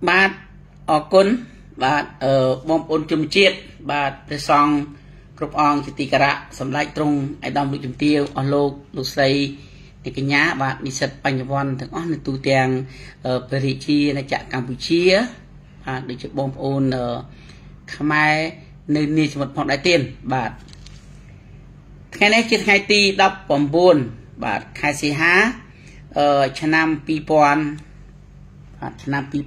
បាទអរគុណបាទបងប្អូនជំនឿជាតិបាទព្រះសង្ឃគ្រប់អង្គជាទីគោរពសម្ដេចទ្រង់ឯកឧត្តមលោកជំទាវអស់លោកស្រីទីកញ្ញាបាទនិស្សិតបញ្ញវន្តទាំងអស់នៅទូទាំងព្រះរាជាណាចក្រកម្ពុជាបាទដូចជាបងប្អូនខ្មែរនៅនីសមុទ្រផងដែរទៀតបាទថ្ងៃនេះជាថ្ងៃទី19បាទខែសីហាឆ្នាំ2000បាទឆ្នាំ2023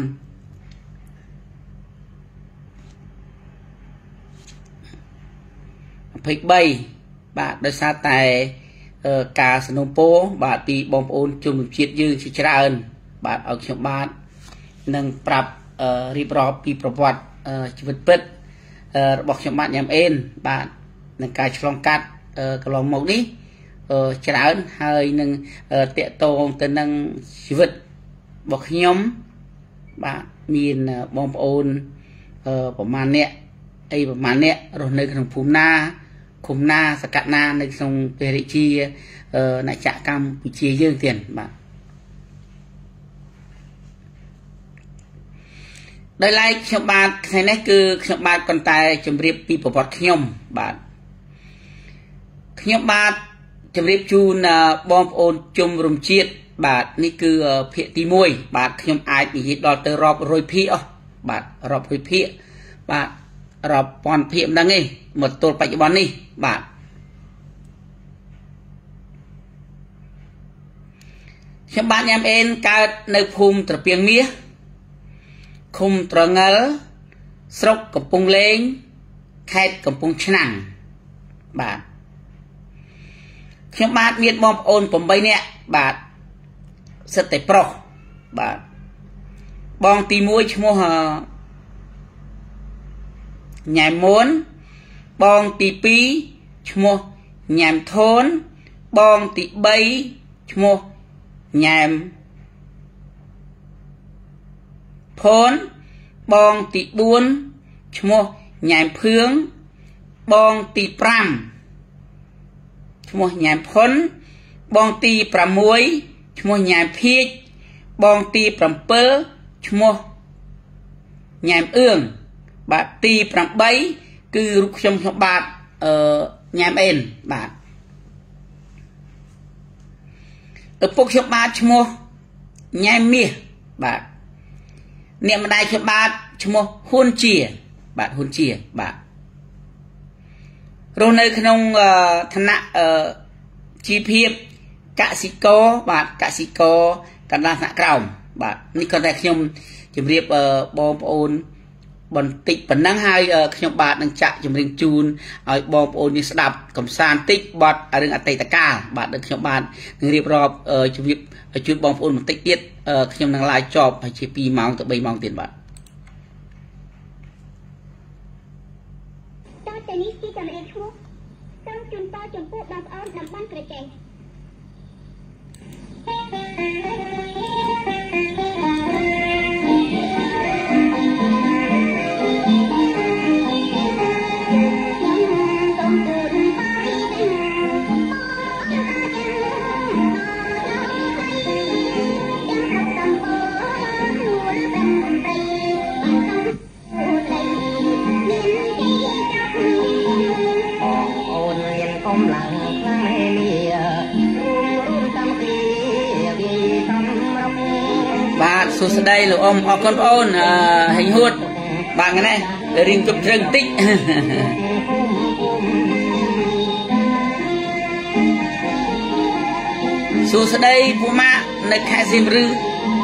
បាទដោយសារតែការสนับสนุนបាទពីបងប្អូនជនជាតិយើងជាច្រើនបាទឲ្យខ្ញុំបាទនឹងប្រាប់រៀបរាប់ពីប្រវត្តិជីវិតពិតរបស់ខ្ញុំបាទញ៉ាំអេនបាទនឹងការឆ្លងកាត់កន្លងមកនេះច្រើនហើយនឹងតកតងទៅនឹងជីវិតរបស់ខ្ញុំបាទមានបងប្អូនប្រមាណអ្នកប្រមាណអ្នករស់នៅក្នុងភូមិណាឃុំណាសកលណានៅក្នុងព្រះរាជាណាចក្រកម្ពុជាយើងទៀតបាទដោយឡែកខ្ញុំបាទថ្ងៃនេះគឺខ្ញុំបាទប៉ុន្តែជម្រាបពីប្រវត្តិខ្ញុំបាទខ្ញុំបាទជម្រាបជូនបងប្អូនជំរំជាតិបាទនេះគឺភាគទី1បាទខ្ញុំអាចនិយាយដល់ទៅរាប់រយភាគអស់បាទរាប់រយភាគបាទរាប់ពាន់ភាគមិនដឹងទេមកទល់បច្ចុប្បន្ននេះបាទខ្ញុំបាទញ៉ាំអេនកើតនៅភូមិត្រពាំងមាសឃុំត្រងិលស្រុកកំពង់លេងខេត្តកំពង់ឆ្នាំងបាទខ្ញុំបាទមានបងប្អូន8នាក់បាទសិតតែប្រុសបាទបងទី1ឈ្មោះញ៉ែមួនបងទី2ឈ្មោះញ៉ែមធូនបងទី3ឈ្មោះញ៉ែមផូនបងទី4ឈ្មោះញ៉ែមភឿងបងទី5ឈ្មោះញ៉ែមផុនបងទី6ឈ្មោះញ៉ែមភៀកបងទី7ឈ្មោះញ៉ែមអឿងបាទទី8គឺរូបខ្ញុំបាទញ៉ាំអេនបាទឪពុកខ្ញុំបាទឈ្មោះញ៉ែមមាសបាទអ្នកម្ដាយខ្ញុំបាទឈ្មោះហ៊ុនជាបាទហ៊ុនជាបាទរស់នៅក្នុងឋានៈជីវភាពកសិករបាទកសិករកណ្ដាលថ្នាក់ក្រោមបាទនេះគាត់តែខ្ញុំជម្រាបបងប្អូនបន្តិចប៉ុណ្ណឹងហើយខ្ញុំបាទនឹងចាក់ចម្រៀងជូនឲ្យបងប្អូននេះស្ដាប់កំសាន្តតិចបទរឿងអតីតកាលបាទដែលខ្ញុំបាទនឹងរៀបរាប់ជម្រាបជូនបងប្អូនបន្តិចទៀតខ្ញុំនឹងឡាយចប់ហើយជា2ម៉ោងទៅ3ម៉ោងទៀតបាទតើនេះជាចំណេញឈ្មោះសូមជូនតចំពោះបងប្អូនតំបន់ក្រចេះបាទសួស្តីលោកអ៊ំអរគុណបងអូនហេងហួតបាទថ្ងៃនេះរៀងជប់ជ្រឹងតិចសួស្តីពូម៉ាក់នៅខេត្តសៀមរាប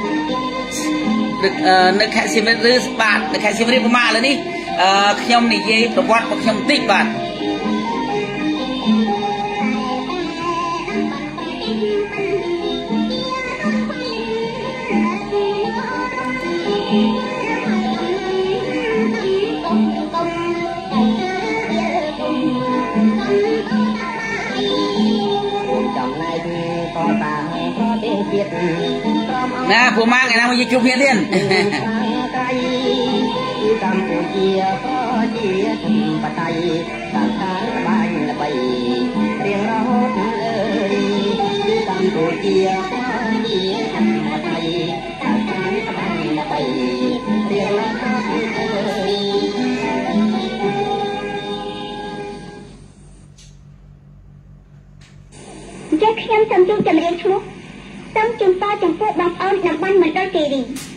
នៅខេត្តសៀមរាបបាទនៅខេត្តសៀមរាបពូម៉ាក់ឥឡូវនេះខ្ញុំនិយាយប្រវត្តិរបស់ខ្ញុំតិចបាទណាពូម៉ាក់ថ្ងៃណាមកជួបគ្នាទៀតកម្ពុជាក៏ជាធិបតេយ្យសាខាបាញ់ល្បីរៀងរហូតអើយកម្ពុជាក៏ជាធិបតេយ្យសាខាបាញ់ល្បីជួបចម្រៀងឈ្មោះសូមជូនពរចំពោះបងប្អូនតំបន់មណ្ឌលគិរី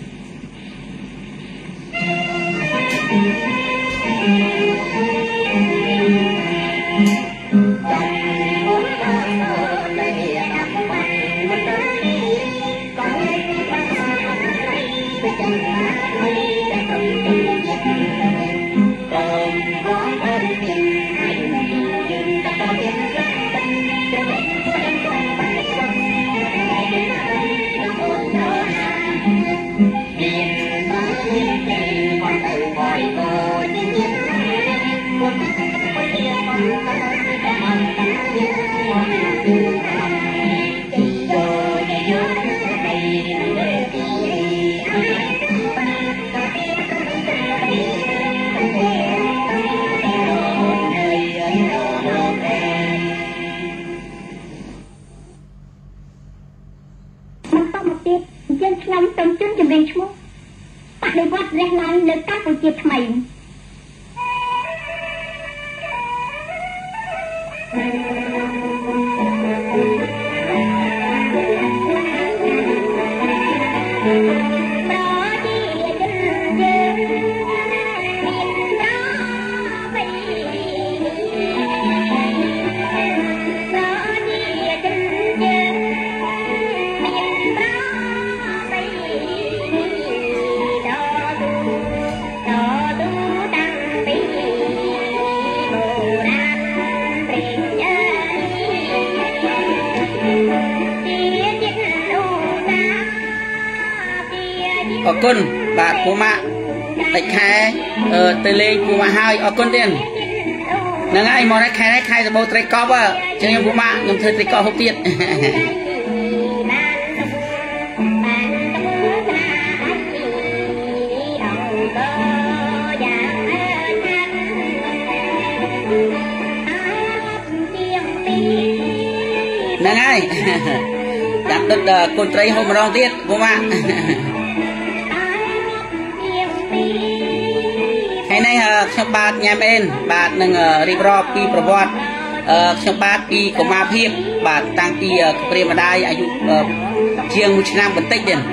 យើងខ្ញុំសូមជូនចម្រៀងឈ្មោះបដិវត្តរះឡើងលើកម្ពុជាថ្មី ở côn bạn của mạ đại khai từ lên của mà hai ở côn tiền nâng ai mò khai rồi bầu trai cọp à cho em của mạ nhầm thời trai cọp hộp tiền nâng ai đặt đất côn trai hôm mà đong tiết của mạ ngày nay trong bát nhà bên bát nâng ribro pi probot trong bát pi của ma phiệp bát tăng pi prema dai ayu chiang một năm vẫn tích điện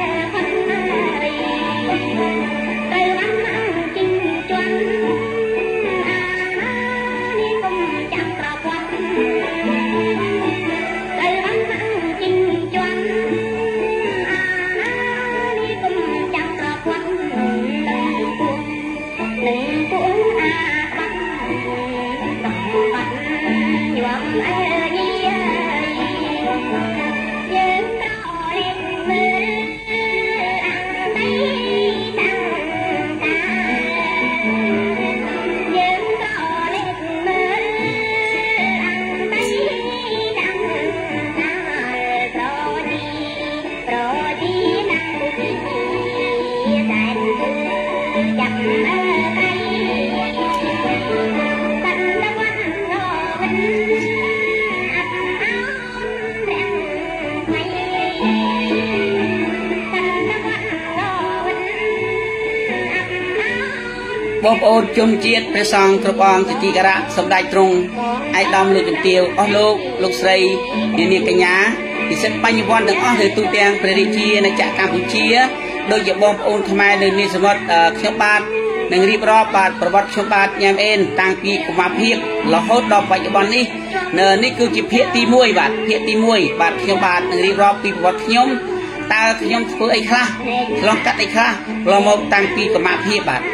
bom ôn chung chiếtព្រះសង្ឃគ្រប់អង្គទីការៈសម្ដេចទ្រង់ឯកឧត្តមលោកជំទាវអស់លោកស្រីនាងកញ្ញាពិសិដ្ឋបញ្ញវន្តទាំងអស់លើទូទាំងព្រះរាជាណាចក្រកម្ពុជាដោយជាបងប្អូនខ្មែរនៅនេះសមុទ្រខ្ញុំបាទនឹងរៀបរាប់បាទប្រវត្តិខ្ញុំបាទញ៉ាំអេនតាំងពីកុមារភាពរហូតដល់បច្ចុប្បន្ននេះនេះគឺជាភាគទី1បាទភាគទី1បាទខ្ញុំបាទនឹងរៀបរាប់ពីប្រវត្តិខ្ញុំតើខ្ញុំធ្វើអីខ្លះឆ្លងកាត់អីខ្លះរហូតមកតាំងពីកុមារភាពបាទ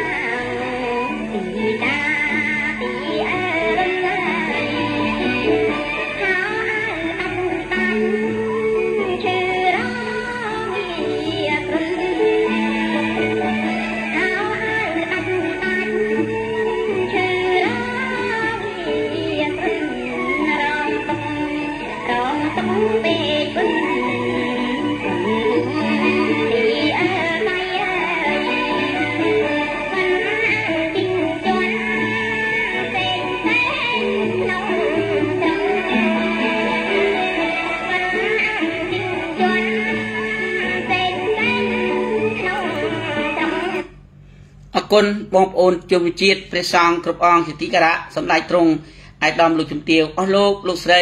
គុណបងប្អូនជនជាតិព្រះសង្ឃគ្រប់អង្គជាទីការៈសម្ដេចទ្រង់ឯកឧត្តមលោកជំទាវអស់លោកស្រី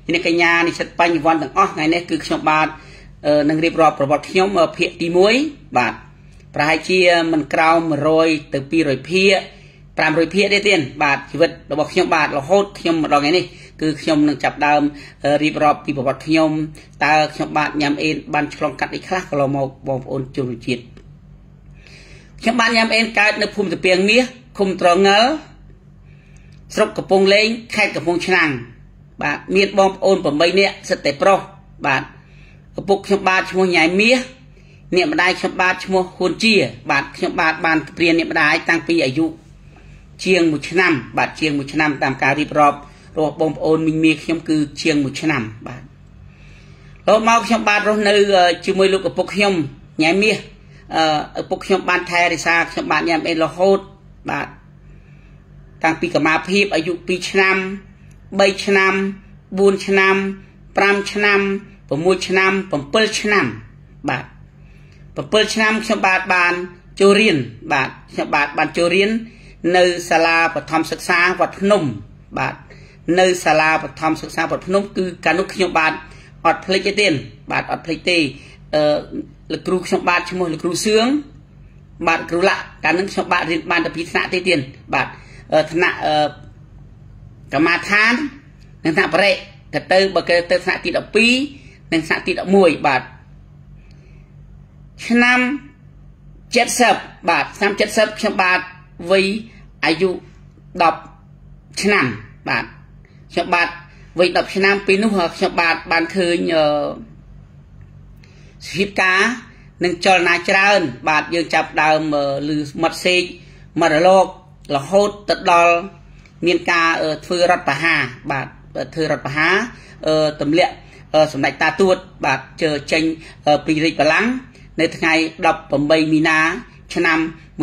នេះកញ្ញានិស្សិតបញ្ញវន្តទាំងអស់ថ្ងៃនេះគឺខ្ញុំបាទនឹងរៀបរាប់ប្រវត្តិខ្ញុំភាគទី1បាទប្រហែលជាមិនក្រោម100ទៅ200ភាគ500ភាគទេទៀតបាទជីវិតរបស់ខ្ញុំបាទរហូតខ្ញុំម្ដងថ្ងៃនេះគឺខ្ញុំនឹងចាប់ដើមរៀបរាប់ពីប្រវត្តិខ្ញុំតើខ្ញុំបាទញ៉ាំអេនបានឆ្លងកាត់អីខ្លះក៏ឡមកបងប្អូនជនជាតិខ្ញុំបានញ៉ាំអេនកើតនៅភូមិតាពីងមាសឃុំត្រងឹលស្រុកកំពង់លេងខេត្តកំពង់ឆ្នាំងបាទមានបងប្អូន8នាក់សិតតែប្រុសបាទឪពុកខ្ញុំបាទឈ្មោះញ៉ៃមាសអ្នកម្ដាយខ្ញុំបាទឈ្មោះហ៊ុនជាបាទខ្ញុំបាទបានព្រានអ្នកម្ដាយតាំងពីអាយុជាង1ឆ្នាំបាទជាង1ឆ្នាំតាមការរៀបរាប់របស់បងប្អូនមីងមាសខ្ញុំគឺជាង1ឆ្នាំបាទរហូតមកខ្ញុំបាទរស់នៅជាមួយលោកឪពុកខ្ញុំញ៉ៃមាសឪពុកខ្ញុំបានថែរក្សាខ្ញុំបាទញ៉ាំអេនរហូតបាទតាំងពីកម្មាភិបអាយុ2ឆ្នាំ3ឆ្នាំ4ឆ្នាំ5ឆ្នាំ6ឆ្នាំ7ឆ្នាំបាទ7ឆ្នាំខ្ញុំបាទបានចូលរៀនបាទខ្ញុំបាទបានចូលរៀននៅសាលាបឋមសិក្សាវត្តភ្នំបាទនៅសាលាបឋមសិក្សាវត្តភ្នំគឺកាលនោះខ្ញុំបាទអត់ភ្លេចទេបាទអត់ភ្លេចទេលោកគ្រូខ្ញុំបាទឈ្មោះលោកគ្រូសឿងបាទគ្រូឡាក់កាលនោះខ្ញុំបាទរៀនបានតែ2ថ្នាក់ទេទៀតបាទថ្នាក់កម្មាឋាននិងថ្នាក់បរិយក៏ទៅបើគេទៅថ្នាក់ទី12និងថ្នាក់ទី11បាទឆ្នាំ70បាទឆ្នាំ70ខ្ញុំបាទវ័យអាយុ10ឆ្នាំបាទខ្ញុំបាទវ័យ10ឆ្នាំពីនោះខ្ញុំបាទបានឃើញសភាពការនិងចលនាច្រើនបាទយើងចាប់ដើមឮមាត់សេកមករលករហូតទៅដល់មានការធ្វើរដ្ឋប្រហារបាទធ្វើរដ្ឋប្រហារទម្លាក់សម្ដេចតាទួតបាទចេញពីរាជបល្ល័ង្កនៅថ្ងៃ18មីនាឆ្នាំ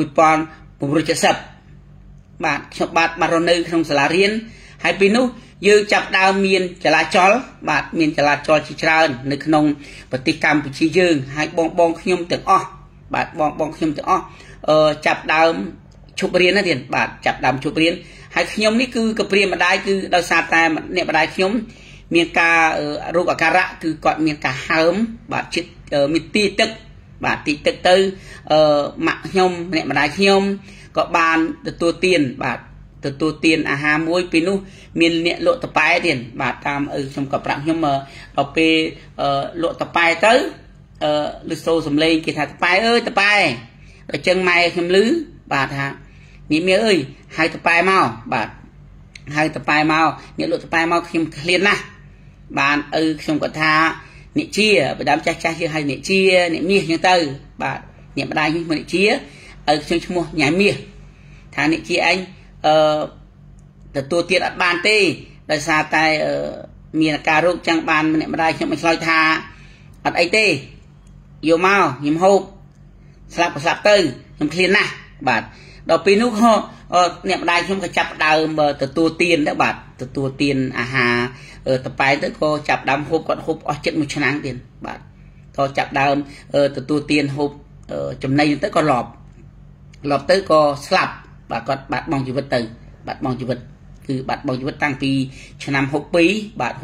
1970បាទខ្ញុំបាទរស់នៅក្នុងសាលារៀនហើយពីនោះយើងចាប់ដើមមានចលាចលបាទមានចលាចលជាច្រើននៅក្នុងប្រទេសកម្ពុជាយើងហើយបងខ្ញុំទាំងអស់បាទបងខ្ញុំទាំងអស់ចាប់ដើមឈប់រៀនណាទៀតបាទចាប់ដើមឈប់រៀនហើយខ្ញុំនេះគឺកព្រាម្ដាយគឺដោយសារតែអ្នកម្ដាយខ្ញុំមានការរោគអាការៈគឺគាត់មានការហើមបាទចិត្តមានទីទឹកបាទទីទឹកទៅម៉ាក់ខ្ញុំអ្នកម្ដាយខ្ញុំក៏បានទទួលទានបាទទទួលទានអាហារមួយពីនោះមានអ្នកលក់តប៉ែទៀតបាទតាមខ្ញុំក៏ប្រាប់ខ្ញុំដល់ពេលលក់តប៉ែទៅលឺសូសំឡេងគេថាតប៉ែអើយតប៉ែដល់ចឹងម៉ែខ្ញុំឮបាទថាមីមីអើយហៅតប៉ែមកបាទហៅតប៉ែមកអ្នកលក់តប៉ែមកខ្ញុំឃ្លានណាស់បានខ្ញុំក៏ថាអ្នកជាបដាមចាស់យើងហៅអ្នកជាអ្នកមាសចឹងទៅបាទអ្នកម្ដាយខ្ញុំអ្នកជាខ្ញុំឈ្មោះញ៉ៃមាសថាអ្នកជាអញទទួលទៀតអត់បានទេដោយសារតែមានអាការរោគចឹងបានអ្នកម្ដាយខ្ញុំមិនឆ្លើយថាអត់អីទេយកមកខ្ញុំហូបស្លាប់ទៅខ្ញុំឃ្លានណាស់បាទដល់ពេលនោះអ្នកម្ដាយខ្ញុំក៏ចាប់ដើមទទួលទានទៅបាទទទួលទានអាហារតប៉ែទៅក៏ចាប់ដើមហូបគាត់ហូបអស់ចិត្ត1ឆ្នាំទៀតបាទក៏ចាប់ដើមទទួលទានហូបចំណីទៅក៏លប់ទៅក៏ស្លាប់បាទគាត់បាត់បង់ជីវិតទៅបាត់បង់ជីវិតគឺបាត់បង់ជីវិតតាំងពីឆ្នាំ62បាទ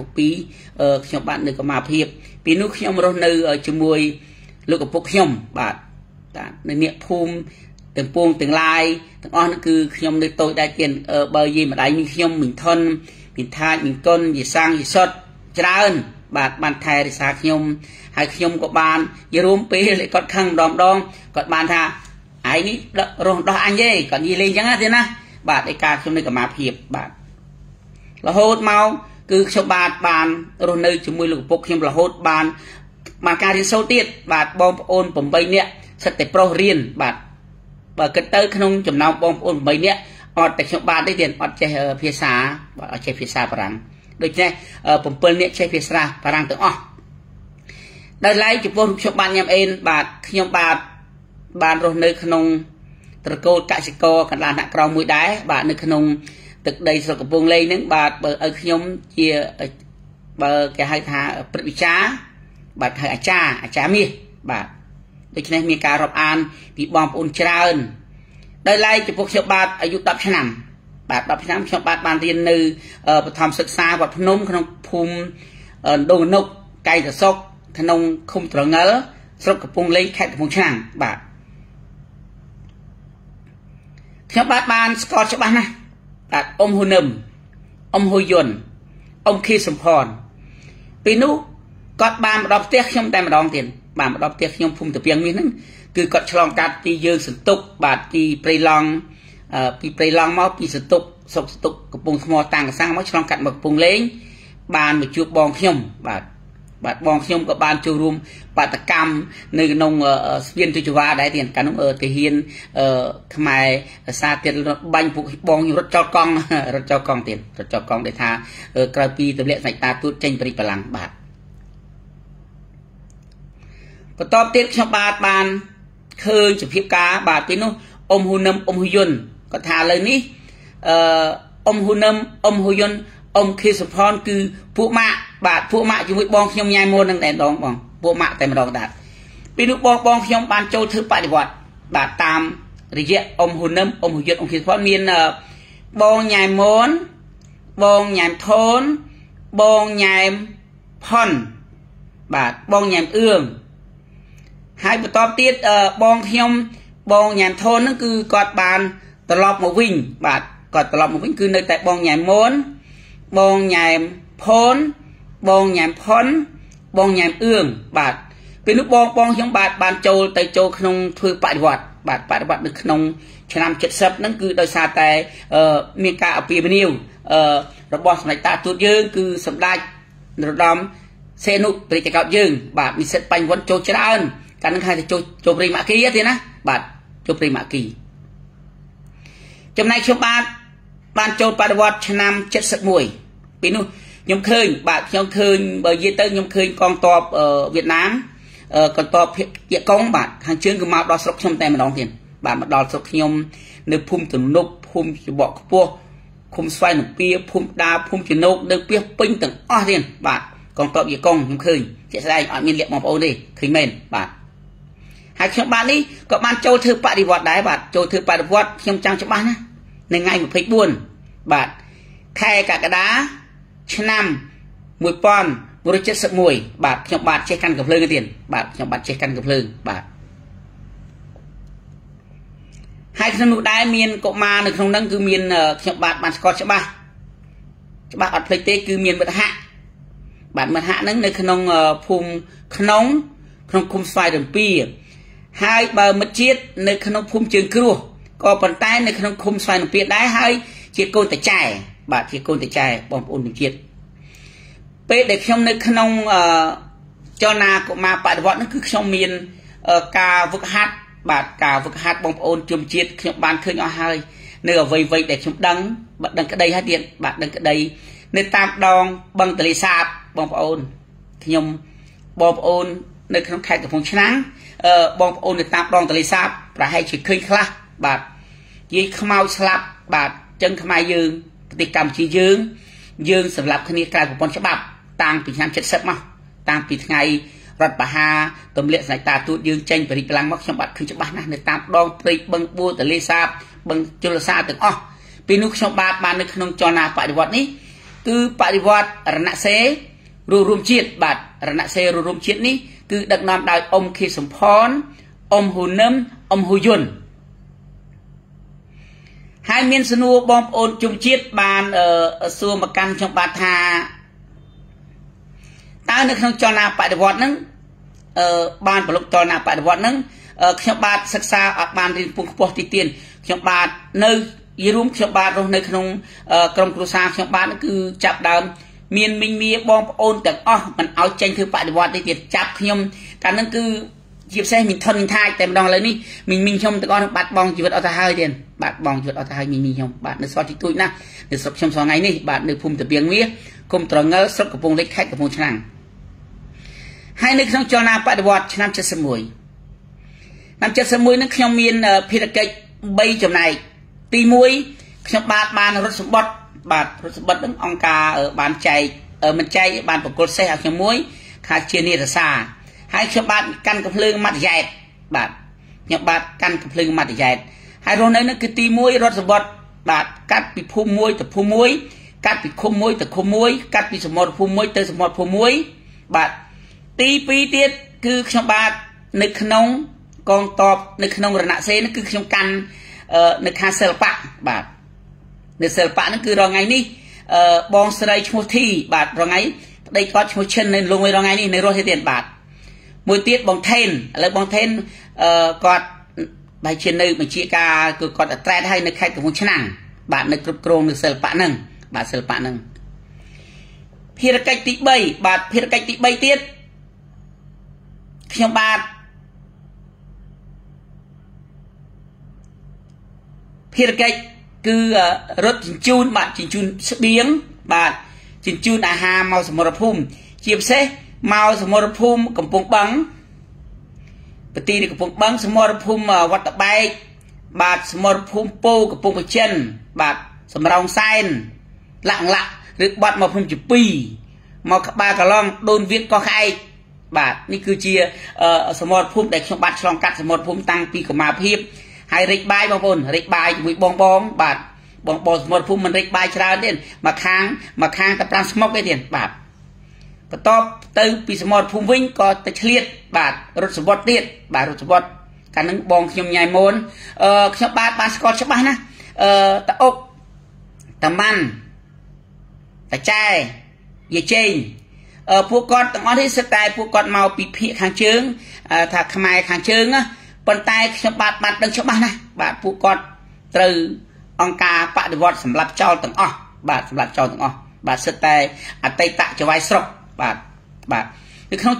62ខ្ញុំបាទនៅកម្មាភិបពីនោះខ្ញុំរស់នៅជាមួយលោកឪពុកខ្ញុំបាទនៅអ្នកភូមិទាំងពួងទាំងឡាយទាំងអស់នោះគឺខ្ញុំនៅតូចដែរទៀតបើយាយម្ដាយមីខ្ញុំមីងថនមីងថាចមីងកុនយាយសាំងយាយសុតច្រើនបាទបានថែរក្សាខ្ញុំហើយខ្ញុំក៏បានយរួមពេលគាត់ខឹងម្ដងគាត់បានថាឯនេះរស់ដោះអញទេគាត់និយាយលេងចឹងណាទៀតណាបាទឯការខ្ញុំនៅកម្មាភិបបាទរហូតមកគឺខ្ញុំបាទបានរស់នៅជាមួយលោកឪពុកខ្ញុំរហូតបានការរៀនសូត្រទៀតបាទបងប្អូន8នាក់សិតតែប្រុសរៀនបាទបើគិតទៅក្នុងចំណោមបងប្អូន8នាក់អត់តែខ្ញុំបាទទេទៀតអត់ចេះភាសាបាទអត់ចេះភាសាបារាំងដូច្នេះ7នាក់ចេះភាសាបារាំងទាំងអស់ដោយឡែកចំពោះខ្ញុំបាទញ៉ាំអេនបាទខ្ញុំបាទបានរស់នៅក្នុងត្រកូលកសិករកណ្ដាលថ្នាក់ក្រោមមួយដែរបាទនៅក្នុងទឹកដីស្រុកកំពង់លេងហ្នឹងបាទបើឲ្យខ្ញុំជាបើគេហៅថាព្រឹទ្ធាចារ្យបាទហៅអាចារ្យមាសបាទដូច្នេះមានការរាប់អានពីបងប្អូនច្រើនដោយឡែកចំពោះខ្ញុំបាទអាយុ10ឆ្នាំបាទ10ឆ្នាំខ្ញុំបាទបានរៀននៅបឋមសិក្សាវត្តភ្នំក្នុងភូមិដងនុកកៃតសុកក្នុងឃុំត្រងិលស្រុកកំពង់លេងខេត្តកំពង់ឆ្នាំងបាទខ្ញុំបាទបានស្គាល់ច្បាស់ណាស់បាទអ៊ំហ៊ូនឹមអ៊ំហ៊ូយុនអ៊ំខីសំផនពីនោះគាត់បានមកដល់ផ្ទះខ្ញុំតែម្ដងទៀតបានមកដល់ផ្ទះខ្ញុំភូមិតាពីងមាសហ្នឹងគឺគាត់ឆ្លងកាត់ពីយើងសន្ទុកបាទពីព្រៃឡង់មកពីសន្ទុកសុកសន្ទុកកំពង់ថ្មតាំងកសាំងមកឆ្លងកាត់មកកំពង់លេងបានមកជួបបងខ្ញុំបាទបងខ្ញុំក៏បានចូលរួមបាតកម្មនៅក្នុងស្ពានទុជវ៉ាដែរទៀតកាលនោះទាហានខ្មែរសារទៀតបាញ់ពួកបងខ្ញុំរត់ចោលកង់ទៀតរត់ចោលកង់ដែលថាក្រោយពីទម្លាក់ស្នេហ៍តាទូតចេញបរិបលាំងបាទបន្ទាប់ទៀតខ្ញុំបាទបានឃើញសភាពការបាទពីនោះអ៊ំហ៊ូនឹមអ៊ំហ៊ូយុនគាត់ថាឥឡូវនេះអ៊ំហ៊ូនឹមអ៊ំហ៊ូយុនអ៊ំខីសុផនគឺពួកម៉ាក់បាទពួកម៉ាក់ជាមួយបងខ្ញុំញ៉ៃមុននឹងតែម្ដងបងពួកម៉ាក់តែម្ដងដែរពីនោះបងខ្ញុំបានចូលធ្វើបដិវត្តបាទតាមរយៈអ៊ំហ៊ូនឹមអ៊ំហ៊ូយុនអ៊ំខីសុផនមានបងញ៉ៃមុនបងញ៉ែមថនបងញ៉ែមផុនបាទបងញ៉ែមអឿងហើយបន្តទៀតបងខ្ញុំបងញ៉ែមថនហ្នឹងគឺគាត់បានត្រឡប់មកវិញបាទគាត់ត្រឡប់មកវិញគឺនៅតែបងញ៉ែមមុនបងញ៉ែមផុនបងញ៉ែមផុនបងញ៉ែមអឿងបាទពេលនោះបងខ្ញុំបាទបានចូលក្នុងធ្វើបដិវត្តបាទបដិវត្តនៅក្នុងឆ្នាំ70ហ្នឹងគឺដោយសារតែមានការអភិវឌ្ឍរបស់សម្ដេចតាទូតយើងគឺសម្ដេចនរោត្តមសេនុព្រះចក្រយើងបាទមានសិទ្ធិបញ្ញវន្តចូលច្រើនកាលហ្នឹងគេចូលព្រៃម៉ាគីទេណាបាទចូលព្រៃម៉ាគីចំណែកខ្ញុំបានចូលបដិវត្តឆ្នាំ71ពីនោះខ្ញុំឃើញបាទខ្ញុំឃើញបើនិយាយទៅខ្ញុំឃើញកងទ័ពវៀតណាមកងទ័ពភៀកកុងបាទខាងជើងគឺមកដល់ស្រុកខ្ញុំតែម្ដងទៀតបាទមកដល់ស្រុកខ្ញុំនៅភូមិទំនប់ភូមិច្បក់ខ្ពស់ភូមិស្វាយនពាភូមិដាភូមិजनោកនៅពីពេញទាំងអស់ទៀតបាទកងទ័ពវៀតកុងខ្ញុំឃើញជាក់ស្ដែងអត់មានលាក់បងប្អូនទេឃើញមែនបាទហើយខ្ញុំបាទនេះក៏បានចូលធ្វើបដិវត្តដែរបាទចូលធ្វើបដិវត្តខ្ញុំចាំច្បាស់ណានៅថ្ងៃ24បាទខែកក្កដាឆ្នាំ1971បាទខ្ញុំបាទចេះកាន់កំភ្លើងទៀតបាទខ្ញុំបាទចេះកាន់កំភ្លើងបាទហើយក្នុងនោះដែរមានកុមារនៅក្នុងហ្នឹងគឺមានខ្ញុំបាទបានស្គាល់ច្បាស់អត់ភ្លេចទេគឺមានមិត្តហៈបាទមិត្តហៈហ្នឹងនៅក្នុងភូមិក្នុងឃុំស្វាយរំពីហើយបើមិត្តជាតិនៅក្នុងភូមិជើងគ្រោះក៏ប៉ុន្តែនៅក្នុងឃុំស្វាយរំពីដែរហើយជាកូនតាចែបាទជាកូនតាចែបងប្អូនជាតិពេលដែលខ្ញុំនៅក្នុងចលនាកុមារបដិវត្តនោះគឺខ្ញុំមានការវឹកហាត់បាទការវឹកហាត់បងប្អូនជនជាតិខ្ញុំបានឃើញអស់ហើយនៅអ្វីដែលខ្ញុំដឹងបាទដឹងក្តីហើយទៀតបាទដឹងក្តីនៅតាមដងបឹងទលេសាបបងប្អូនខ្ញុំបងប្អូននៅក្នុងខេត្តកំពង់ឆ្នាំងបងប្អូននៅតាមដងទលេសាបប្រហែលជាឃើញខ្លះបាទនិយាយខ្មោចស្លាប់បាទចឹងខ្មែរយើងប្រទេសកម្ពុជាយើងសម្រាប់គ្នាក្រៅប្រព័ន្ធច្បាប់តាំងពីឆ្នាំ70មកតាំងពីថ្ងៃរដ្ឋបហាទម្លាក់ស្នេហ៍តាទូតយើងចេញបរិបលាំងមកខ្ញុំបាទឃើញច្បាស់ណាស់នៅតាមដងព្រៃបឹងបួទលេសាបបឹងជលសាទាំងអស់ពីនោះខ្ញុំបាទបាននៅក្នុងចលនាបដិវត្តនេះគឺបដិវត្តរណសេររួមជាតិបាទរណសេររួមជាតិនេះគឺដឹកនាំដោយអ៊ំខៀសំផនអ៊ំហ៊ូនឹមអ៊ំហ៊ូយុនហើយមានសំណួរបងប្អូនជនជាតិបានសួរមកកាន់ខ្ញុំបាទថាតើនៅក្នុងចលនាបដិវត្តហ្នឹងបានប្រឡប់ចលនាបដិវត្តហ្នឹងខ្ញុំបាទសិក្សាអត់បានរៀនពងខ្ពស់ទីទៀតខ្ញុំបាទនៅយីរួមខ្ញុំបាទរស់នៅក្នុងក្រុមគ្រួសារខ្ញុំបាទគឺចាប់ដើមមានមីងមាបងប្អូនទាំងអស់មិនឲ្យចេញធ្វើបដិវត្តទេទៀតចាប់ខ្ញុំកាលហ្នឹងគឺជាពិសេសមីងថនមីងថាយតែម្ដងឥឡូវនេះមីងខ្ញុំទាំងអស់បាត់បង់ជីវិតអត់ទៅហើយទៀតបាត់បង់ជីវិតអត់ទៅហើយមីងខ្ញុំបាទនៅសល់ទីទួចណាស់នៅស្រុកខ្ញុំថ្ងៃនេះបាទនៅភូមិតាពីងមាសឃុំត្រងិលស្រុកកំពង់លេខខេត្តកំពង់ឆ្នាំងហើយនៅក្នុងចលនាបដិវត្តឆ្នាំ71ហ្នឹងខ្ញុំមានភារកិច្ច3ចំណែកទី1ខ្ញុំបានរត់សម្បត្តិបាទរត់សម្បត្តិនឹងអង្គការបានចែកមិនចែកបានប្រកុលសេះឲ្យខ្ញុំមួយថាជានិរសាហើយខ្ញុំបានកាន់កំភ្លើងម៉ាត់យ៉ែតបាទខ្ញុំបាទកាន់កំភ្លើងម៉ាត់យ៉ែតហើយរស់នៅនឹងគឺទី1រត់សម្បត្តិបាទកាត់ពីភូមិមួយទៅភូមិមួយកាត់ពីឃុំមួយទៅឃុំមួយកាត់ពីសមរភូមិមួយទៅសមរភូមិមួយបាទទី2ទៀតគឺខ្ញុំបាទនៅក្នុងកងតបនៅក្នុងរណសេនគឺខ្ញុំកាន់នៅខាងសិល្បៈបាទនៅសិល្បៈហ្នឹងគឺរងថ្ងៃនេះបងស្រីឈ្មោះធីបាទរងថ្ងៃប្តីគាត់ឈ្មោះឈិននៅលងមួយរងថ្ងៃនេះនៅរស់ទៀតបាទមួយទៀតបងថេនឥឡូវបងថេនគាត់បែរជានៅបញ្ជាការគឺគាត់អត្រែតឲ្យនៅខេត្តកំពង់ឆ្នាំងបាទនៅគ្រប់គ្រងនៅសិល្បៈហ្នឹងបាទសិល្បៈហ្នឹងភារកិច្ចទី3បាទភារកិច្ចទី3ទៀតខ្ញុំបាទភារកិច្ចគឺរត់ជញ្ជូនបាទជញ្ជូនស្បៀងបាទជញ្ជូនអាហារមកសមរភូមិជាពិសេសមកសមរភូមិកំពង់បឹងប្រទីកំពង់បឹងសមរភូមិវត្តបែកបាទសមរភូមិពោកំពង់បចិនបាទសំរោងសែនលាក់ឬបាត់មកភូមិជា2មកក្បាលកឡងដូនវៀតកោះក្អែកបាទនេះគឺជាសមរភូមិដែលខ្ញុំបាទឆ្លងកាត់សមរភូមិតាំងពីកម្មាភិបហើយរិចបាយបងប្អូនរិចបាយជាមួយបងបាទបងសមរភូមិមិនរិចបាយច្រើនទេមកខាងតែ5ស្មុកទេទៀតបាទបន្ទាប់ទៅពីសមរភូមិវិញក៏ទៅឆ្លៀតបាទរត់សវត្តទៀតបាទរត់សវត្តកាលហ្នឹងបងខ្ញុំញ៉ៃមូនខ្ញុំបាទបានស្គាល់ច្បាស់ណាតាអុកតាម៉ាន់តាចែយាចេងពួកគាត់ទាំងអស់នេះសិតតែពួកគាត់មកពីភៀកខាងជើងថាខ្មែរខាងជើងណាប៉ុន្តែខ្ញុំបាទដឹងច្បាស់ណាបាទពួកគាត់ត្រូវអង្គការបដិវត្តសម្រាប់ចោលទាំងអស់បាទសម្រាប់ចោលទាំងអស់បាទសិតតែអតីតចវាយស្រុកបាទនៅក្នុង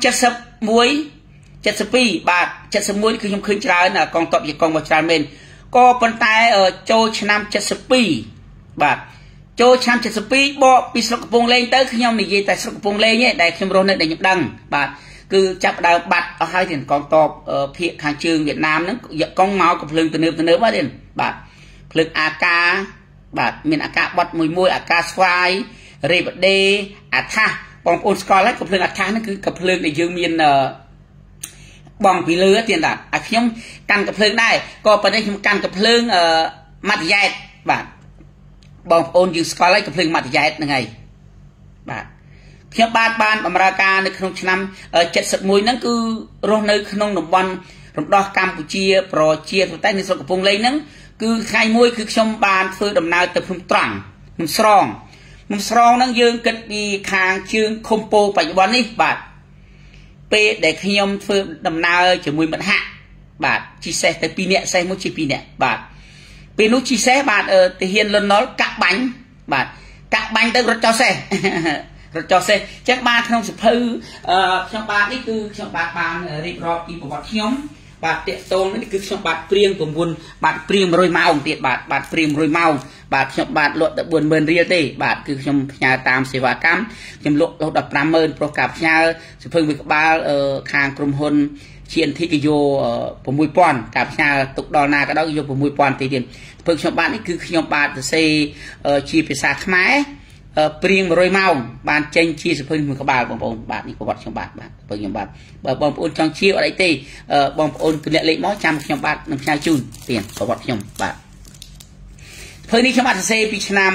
71 72បាទ71គឺខ្ញុំឃើញច្រើនកងទ័ពជាកងមកច្រើនមែនក៏ប៉ុន្តែចូលឆ្នាំ72បាទចូលឆ្នាំ72បកពីស្រុកកំពង់លេងទៅខ្ញុំនិយាយតែស្រុកកំពង់លេងឯងដែលខ្ញុំរស់នៅដែលខ្ញុំដឹងបាទគឺចាប់ដើមបាត់អស់ហើយទាំងកងទ័ពភៀកខាងជើងវៀតណាមហ្នឹងយកកងមកកំភ្លើងទំនើបបាទទេបាទភ្លើងអាកាបាទមានអាកាបត់មួយអាកាស្វាយរេបដេអាថាសបងប្អូនស្គាល់ហើយកំភ្លើងអាថាសហ្នឹងគឺកំភ្លើងដែលយើងមានបងពីលើទៀតបាទឲ្យខ្ញុំកាន់កំភ្លើងដែរក៏ប៉ុន្តែខ្ញុំកាន់កំភ្លើងម៉ាត់យ៉ែតបាទបងប្អូនយើងស្គាល់ហើយកំភ្លើងម៉ាត់យ៉ែតហ្នឹងហើយបាទខ្ញុំបានបម្រើការនៅក្នុងឆ្នាំ71ហ្នឹងគឺរស់នៅក្នុងតំបន់រំដោះកម្ពុជាប្រជាធិបតេយ្យនៅស្រុកកំពង់លេងហ្នឹងគឺថ្ងៃមួយគឺខ្ញុំបានធ្វើដំណើរទៅភ្នំត្រង់ភ្នំស្រងហ្នឹងយើងគិតពីខាងជើងឃុំពោបច្ចុប្បន្ននេះបាទពេលដែលខ្ញុំធ្វើដំណើរជាមួយមិត្តហ័ក្តិបាទជីសេះទៅ2នាក់សេះមួយជិះ2នាក់បាទពេលនោះជីសេះបាទទាហានលន់នល់កាក់បាញ់បាទកាក់បាញ់ទៅរត់ចោលសេះរត់ចោលសេះចឹងបាទក្នុងសភៅខ្ញុំបាទនេះគឺខ្ញុំបាទបានរៀបរាប់ពីប្រវត្តិខ្ញុំបាទតាក់ទងនេះគឺខ្ញុំបាទព្រៀង9បាទព្រៀង100ម៉ោងទៀតបាទព្រៀង100ម៉ោងបាទខ្ញុំបាទលក់តែ 40000 រៀលទេបាទគឺខ្ញុំផ្ញើតាមសេវាកម្មខ្ញុំលក់រហូតដល់ 50000 ព្រោះការផ្ញើសភៅមួយក្បាលខាងក្រុមហ៊ុន GNT គេយក 6000 ការផ្ញើទុកដល់ណាក៏ដោយយក 6000 ទេទៀតសភៅខ្ញុំបាទនេះគឺខ្ញុំបាទសរសេរជាភាសាខ្មែរព្រៀង100ម៉ោងបានចេញជាសភៅមួយក្បាលបងប្អូនបាទនេះប្រវត្តិខ្ញុំបាទបើខ្ញុំបាទបើបងប្អូនចង់ជាអីទេបងប្អូនទម្លាក់លេខមកចាំខ្ញុំបាទនឹងផ្ញើជូនទៀតប្រវត្តិខ្ញុំបាទសភៅនេះខ្ញុំបាទសរសេរពីឆ្នាំ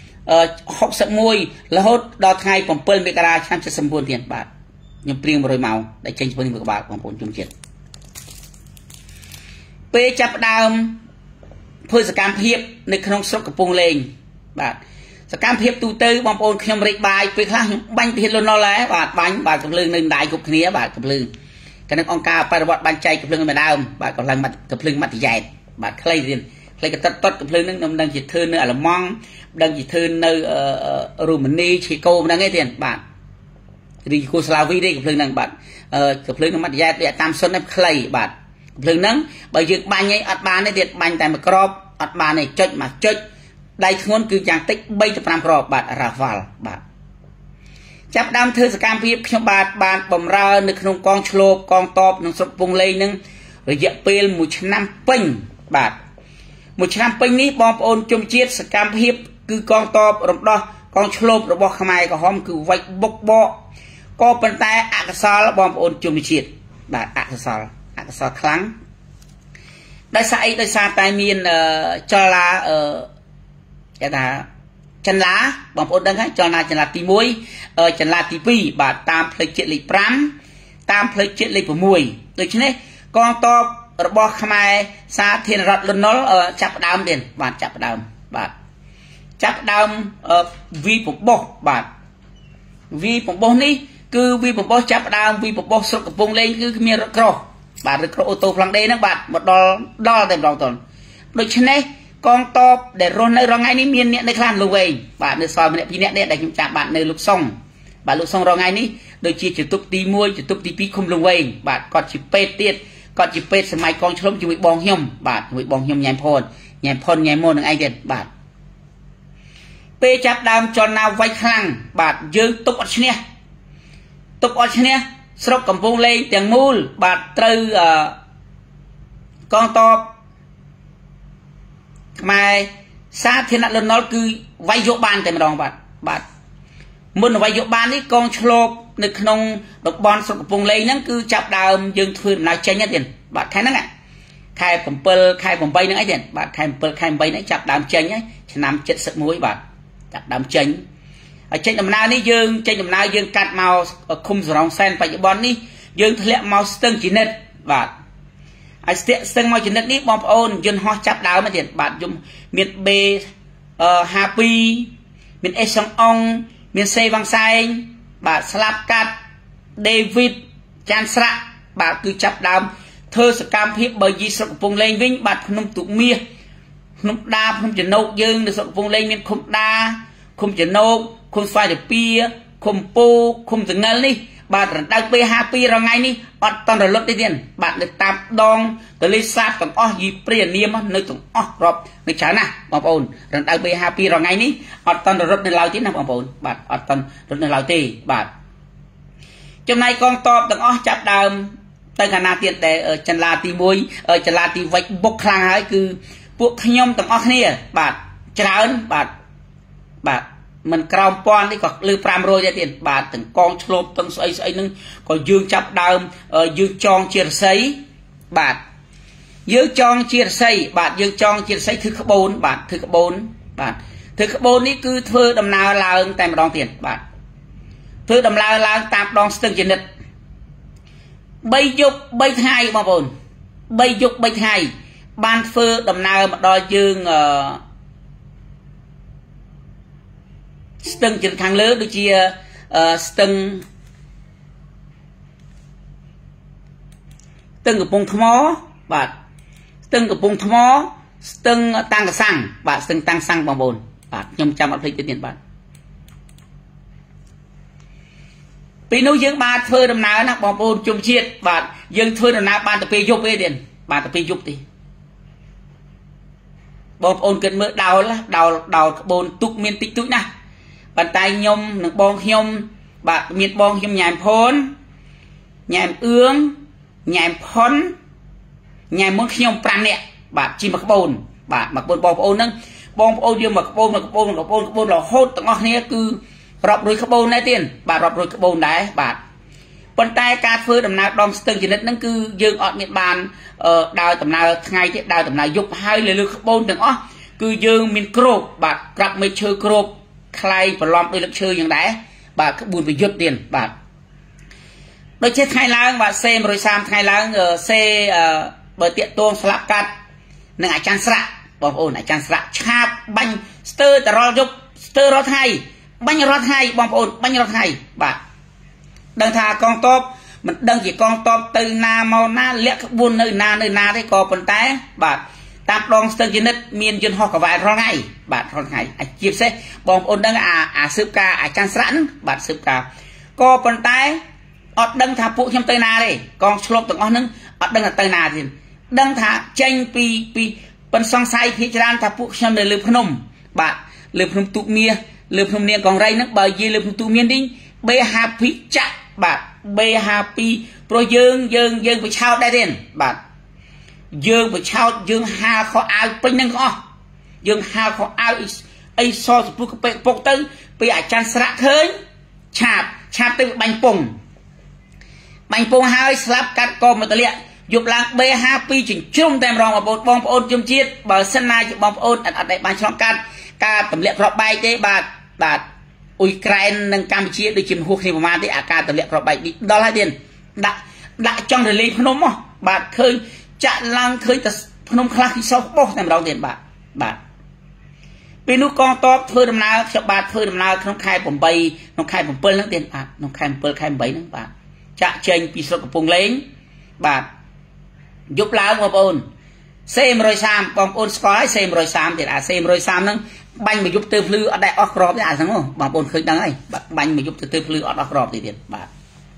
61រហូតដល់ថ្ងៃ7មករាឆ្នាំ79ទៀតបាទខ្ញុំព្រៀង100ម៉ោងដែលចេញសភៅនេះមួយក្បាលបងប្អូនជុំជាតិពេលចាប់ផ្ដើមធ្វើសកម្មភាពនៅក្នុងស្រុកកំពង់លេងបាទសកម្មភាពទូទៅបងប្អូនខ្ញុំរិចបាយពេលខ្លះខ្ញុំបាញ់ទាហានលន់នល់ដែរបាទបាញ់បាទកំភ្លើងនៅដៃគ្រប់គ្នាបាទកំភ្លើងកាលនោះអង្គការបរិវត្តបាញ់ចែកកំភ្លើងម្ដងបាទកំភ្លើងម៉ាត់យ៉ែតបាទខ្លីទៀតខ្លីក៏តត់កំភ្លើងនឹងខ្ញុំដឹងជាធ្វើនៅអាល្លឺម៉ង់ដឹងជាធ្វើនៅរូម៉ានីឈីកូមិនដឹងទេទៀតបាទរីកូស្លាវីទេកំភ្លើងហ្នឹងបាទកំភ្លើងម៉ាត់យ៉ែតវាតាមសុននេះខ្លីបាទកំភ្លើងហ្នឹងបើយើងបាញ់ឯងអត់បានទេទៀតបាញ់តែមួយក្របអត់បានទេចុចមកចុចដៃធ្ងន់គឺយ៉ាងតិច3ទៅ5គ្រាប់បាទរ៉ាវ៉ាល់បាទចាប់ដើមធ្វើសកម្មភាពខ្ញុំបាទបានបំរើនៅក្នុងកងឆ្លូបកងតបក្នុងស្រុកកំពង់លេងនឹងរយៈពេល1ឆ្នាំពេញបាទ1ឆ្នាំពេញនេះបងប្អូនជនជាតិសកម្មភាពគឺកងតបរំដោះកងឆ្លូបរបស់ខ្មែរក្រហមគឺវាច់បុកបកក៏ប៉ុន្តែអកុសលបងប្អូនជនជាតិបាទអកុសលខ្លាំងដោយសារអីដោយសារតែមានចលនា cái ta chân lá bằng ôn đăng ấy cho là chân là tí muối chân là tí pi bà tam plei chuyện lịch pram tam plei chuyện lịch của mùi được chứ này con to bò khai xa thiên rọt luôn nó chặt đam tiền bạn chặt đam bạn chặt đam vi phục bò bạn vi phục bò ní cứ vi phục bò chặt đam vi phục bò sốt cặp bông lên cứ miên rọt cro bạn được ô tô phăng đây nó bạn một đo tiền đồng tuần được chứ này con to để rôn nơi rong ngay ní miên nhẹ nơi khăn lùi về bạn được soi mình nhẹ nhẹ để chúng ta bạn nơi lục xong bạn lục xong rong ngay ní đôi chi chỉ tục tí muôi chỉ tục tí pi không lùi về bạn còn chỉ pê tiệt còn chỉ pê sớm mai con chôm chỉ bị bong hiom bạn bị bong hiom nhảy phòn môn ai tiền bạn pê chặt đam cho nào vay khăn bạn dư tục ở trên nè sốc cầm vung lên tiền mul bạn từ con to mai xa thiên nạn luôn nó cứ vay dỗ ban tại mà bạn muốn vay dỗ ban ấy con chlop được nông độc bon sọc vùng lấy nó cứ chập đào dương thuyền nào chơi nhất tiền bạn khai nó ạ khai phẩm bay nữa ấy tiền bạn khai bay nó chập đào chơi nhé nằm chết sợ muối bạn chập đào chơi ở trên đầm na ní dương trên đầm na dương cắt màu khung rong sen phải bon ní dương thẹn màu sưng chỉ nết bạn ai sưng màu chỉ nết ní bom ôn dương hoa chập đào mà tiền bạn dùng miền b happy miền e song ong miền c vang sai bạn slap cắt David chan sra bạn cứ chập đào thơ sự cam phiếp bởi vì sự vùng lên vinh bạn không tụ mía không đa không chỉ nấu dương được sự vùng lên miền không đa không chỉ nấu không phải được pia không po không từng ngân đi bạn đang pe happy rồi ngay đi bạn toàn là lót đi tiền bạn được tạm đong từ lấy sát tổng o gì pre niêm nơi tổng o rồi nơi chán à bom ồn rồi đang pe happy rồi ngay đi bạn toàn là lót nơi lao tí nào bom ồn bạn toàn lót nơi lao tí bạn trong này con to tổng o chặt đàm tay cả na tiền để ở chân la tì muối ở chân la tì vạch bốc khang ấy cứ buộc nhom tổng o kia bạn chán bạn mình cào pon đi còn lưu pram rồi ra tiền bà từng con chlop từng sấy nưng còn dương chập đàm dương tròn chia sấy bạn dương tròn chia sấy bạn dương tròn chia sấy thứ cấp 4 bạn thứ cấp 4 bạn thứ cấp 4 ní cứ thưa đầm nào là tại một đòn tiền bạn thưa đầm nào là tạm đòn từng chỉ nịch bay dục bay hai mà bồn bay dục bay hai ban phơ đầm nào mà đòi dương từng trên thang lớn đôi chia từng ở vùng thâm mó bạn từng ở vùng thâm mó từng tăng xăng bạn từng tăng xăng bằng bồn bạn nhom trăm bạn thấy tiền bạn vì nếu dương ba thưa đầm nào nó bằng bồn chung chiết bạn dương thưa đầm nào bạn tập dục về tiền bạn tập dục thì bồn ôn cần mưa đào bồn túc miên tích túc nè bàn tay nhôm nâng bong nhôm bạn miệt bong nhôm nhảy phốn nhảy ương nhảy phốn nhảy muốn nhôm pran nè bạn chỉ mặc bồn bạn mặc bồn bong nâng bong ôn dương mặc bồn là hốt tận ngõ này cứ rọp rồi các bồn này tiền bạn rọp rồi các bồn đấy bạn bàn tay cá phơi đầm nào đom từng chỉ nâng cứ dương ọt miệt bàn đào tầm nào ngày thì đào tầm nào dục hai lời lư các bồn đừng ó cứ dương miệt crop bạn gặp mấy chơi crop khai và lom đôi lực chơiอย่างđấy bà cứ buồn bị giật tiền bà đôi chết thay lang và xe rồi sam thay lang xe bởi tiện tuông slap cắt nâng ai chan sạ bom ôn ai chan sạ chạp bánh stir tờ rò dục stir rò thay bánh rò thay bom ôn bánh rò thay bà đừng thà con top mình đừng chỉ con top từ na màu na lẹ buồn nơi na đấy có phần té bà tạm đong stir trên đất miền dân họ có vài rò ngay bạn rò ngay chia sẻ bom ôn đăng súp ca chan sẵn bạn súp ca có phần té ở đăng thà phụ trong tây na đây con slop từng on nưng ở đăng là tây na thì đăng thà tranh pi phần song sai phía trên thà phụ trong đời lưỡi phnom bạn lưỡi phnom tụ mía lưỡi phnom niên còn ray nước bởi vì lưỡi phnom tụ miên đi be happy chặt bạn be happy pro dương bị trao đây tiền bạn dương bị trao dương ha khó ai pin nâng co dương ha khó ai ai so với cái bọc tư bị chan sạ khơi chạp từ bánh pùng hai slap cắt co một tờ liệt dục lang be happy chỉnh chung tem rong mà bong ôn chung chiết bờ sân này bong ôn ở đây bàn chọn cắt ការទម្លាក់គ្រាប់បែកទេបាទអ៊ុយក្រែននិងកម្ពុជាដូចជាហួសគ្នាប្រមាណទេអាការទម្លាក់គ្រាប់បែកនេះដល់ហើយទៀតដាក់ចង់រលេងភ្នំមកបាទឃើញចាក់ឡើងឃើញតែភ្នំខ្លះគេសោះបោះតែម្ដងទៀតបាទពេលនោះកងទ័ពធ្វើដំណើរខ្ញុំបាទធ្វើដំណើរក្នុងខែ8ក្នុងខែ7ហ្នឹងទៀតបាទក្នុងខែ7ខែ8ហ្នឹងបាទចាក់ចេញពីស្រុកកំពង់លេងបាទយប់ឡើងបងប្អូនសេ130បងប្អូនស្គាល់ហើយសេ130ទៀតអាសេ130ហ្នឹងបាញ់មួយយប់ទៅភ្លឺអត់ដែរអស់ក្របទេអាហ្នឹងបងប្អូនឃើញដឹងហើយបាទបាញ់មួយយប់ទៅភ្លឺអត់អស់ក្របទៀតបាទ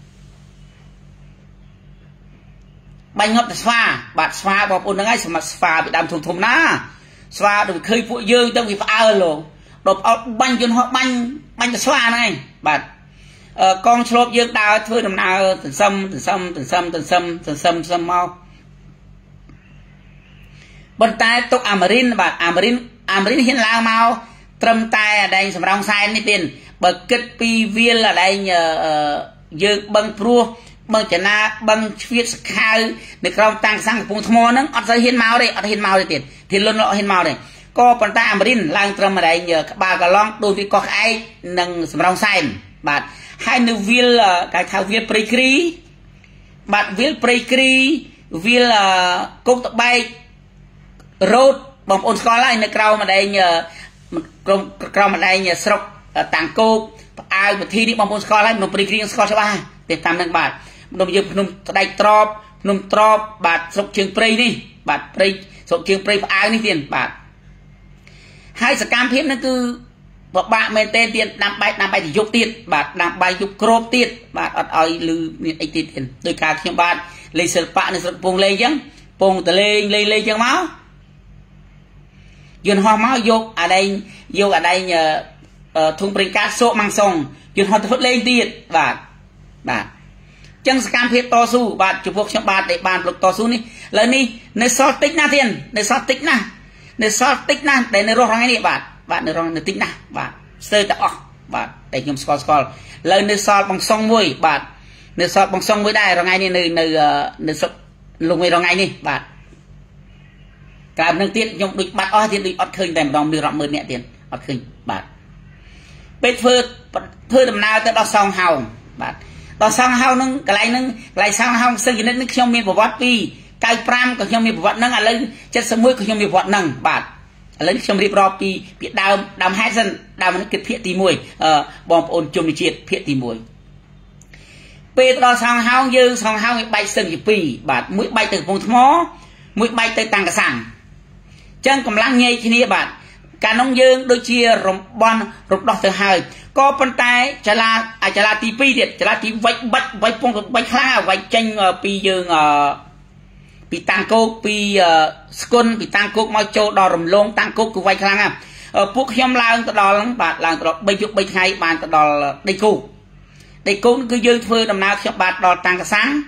បាញ់ងាប់ទៅស្វាបាទស្វាបងប្អូនហ្នឹងហើយសម្រាប់ស្វាពីដើមធំណាស្វាដូចឃើញពួកយើងទៅវាផ្អើលដល់អត់បាញ់យន្តហោះបាញ់ទៅស្វាហ្នឹងឯងបាទកងឆ្លប់យើងដើរធ្វើដំណើរទន្សឹមមកប៉ុន្តែទុកអាមេរិនបាទអាមេរិនហ៊ានឡើងមកត្រឹមតែអដែងសំរងសែននេះទៀតបើគិតពីវាលអដែងយើងបឹងព្រោះបឹងចនាបឹងជ្វាតសខៅនៅក្រោមតាំងសាំងកំពង់ថ្មហ្នឹងអត់សូវហ៊ានមកទេទៀតធានលុនហ៊ានមកទេក៏ប៉ុន្តែអាមេរិនឡើងត្រឹមអដែងក្បាលកឡង់ដូចវាកោះក្អែកនិងសំរងសែនបាទហើយនៅវាលគេថាវាលព្រៃគ្រីបាទវាលព្រៃគ្រីវាលគោកតបែករ៉ូតបងប្អូនស្គាល់ហើយនៅក្រៅម្ដែងក្រៅម្ដែងស្រុកតាំងគោកផ្អើលវិធីនេះបងប្អូនស្គាល់ហើយក្នុងព្រៃគ្រីស្គាល់ច្បាស់ទេតាមនឹងបាទក្នុងយើងភ្នំស្ដែកត្រប់ភ្នំត្រប់បាទស្រុកជើងព្រៃនេះបាទព្រៃស្រុកជើងព្រៃផ្អើលនេះទៀតបាទហើយសកម្មភាពហ្នឹងគឺពិបាកមែនទេទៀតដាំបាយទៅយប់ទៀតបាទដាំបាយយប់ក្របទៀតបាទអត់ឲ្យលឺមានអីទៀតដោយការខ្ញុំបាទលេងសិល្បៈនៅស្រុកពងលេងអញ្ចឹងពងតលេងអញ្ចឹងមកយន្តហោះមកយកអាដែងធុងប្រេងកាតសោកម៉ាំងសុងយន្តហោះទៅលេងទៀតបាទចឹងសកម្មភាពតស៊ូបាទចំពោះខ្ញុំបាទដែលបានប្រឹកតស៊ូនេះឥឡូវនេះនៅសល់តិចណាស់ទៀតនៅសល់តិចណាស់ដែលនៅរស់ថ្ងៃនេះបាទនៅរស់នៅតិចណាស់បាទស្ទើរតែអស់បាទតែខ្ញុំស្គាល់ឥឡូវនៅសល់បងសុងមួយបាទនៅសល់បងសុងមួយដែររថ្ងៃនេះនៅស្រុកលងមួយរថ្ងៃនេះបាទក្រៅនឹងទៀតខ្ញុំដូចបាត់អស់ទៀតដូចអត់ឃើញតែម្ដងមានរាប់ម៉ឺនអ្នកទៀតអត់ឃើញបាទពេលធ្វើដំណើរទៅដល់សងហោងបាទដល់សងហោងហ្នឹងកន្លែងសងហោងសិស្សនិតនេះខ្ញុំមានប្រវត្តិពី95ក៏ខ្ញុំមានប្រវត្តិហ្នឹងឥឡូវ71ក៏ខ្ញុំមានប្រវត្តិហ្នឹងបាទឥឡូវខ្ញុំរៀបរាប់ពីដើមហេតុសិនដើមនេះគឺភាគទី1បងប្អូនជំនឿជាតិភាគទី1ពេលដល់សងហោងយើងសងហោងវាបែកសិនជា2បាទមួយបែកទៅកំពង់ថ្មមួយបែកទៅតាំងកសាំងចឹងកម្លាំងញែកគ្នាបាទកាលនោះយើងដូចជារំដោះទៅហើយក៏ប៉ុន្តែចលាទី2ទៀតចលាទីវាយពងវាយខ្លាំងវាយចេញពីយើងពីតាំងគោកពីស្គុនពីតាំងគោកមកចូលដល់រំលងតាំងគោកគឺវាយខ្លាំងណាស់ពួកខ្ញុំឡើងទៅដល់ហ្នឹងបាទឡើងទៅដល់3យប់3ថ្ងៃបានទៅដល់ដីគោកគឺយើងធ្វើដំណើរខ្ញុំបាទដល់តាំងកសាំង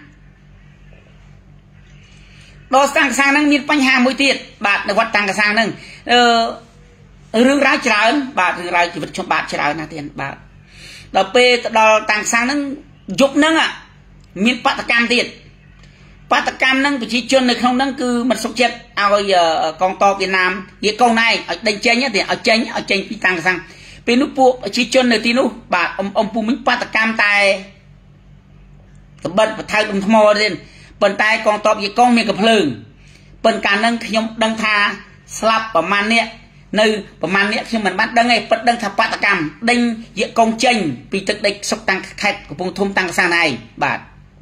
ដល់តាំងកសាំងហ្នឹងមានបញ្ហាមួយទៀតបាទនៅវត្តតាំងកសាំងហ្នឹងរឿងរ៉ាវច្រើនបាទរឿងរ៉ាវជីវិតខ្ញុំបាទច្រើនណាស់ទៀតបាទដល់ពេលទៅដល់តាំងកសាំងហ្នឹងយប់ហ្នឹងមានបដកម្មទៀតហ្នឹងប្រជាជននៅក្នុងហ្នឹងគឺមិនសុខចិត្តឲ្យកងទ័ពវៀតណាមនិយាយកងណៃឲ្យដេញចេញទេឲ្យចេញពីតាំងកសាំងពេលនោះពួកប្រជាជននៅទីនោះបាទអ៊ំពូមិញបដកម្មតែសម្បត្តិបថៅដុំថ្មទៀតប៉ុន្តែកងទ័ពយាយកងមានកំភ្លើងប៉ុន្តែកាលហ្នឹងខ្ញុំដឹងថាស្លាប់ប្រមាណអ្នកនៅប្រមាណអ្នកខ្ញុំមិនបានដឹងទេប៉ិតដឹងថាបដកម្មដេញយាយកងចេញពីទឹកដីសុកតាំងខេត្តកំពង់ធំតាំងកសាំងឯងបាទ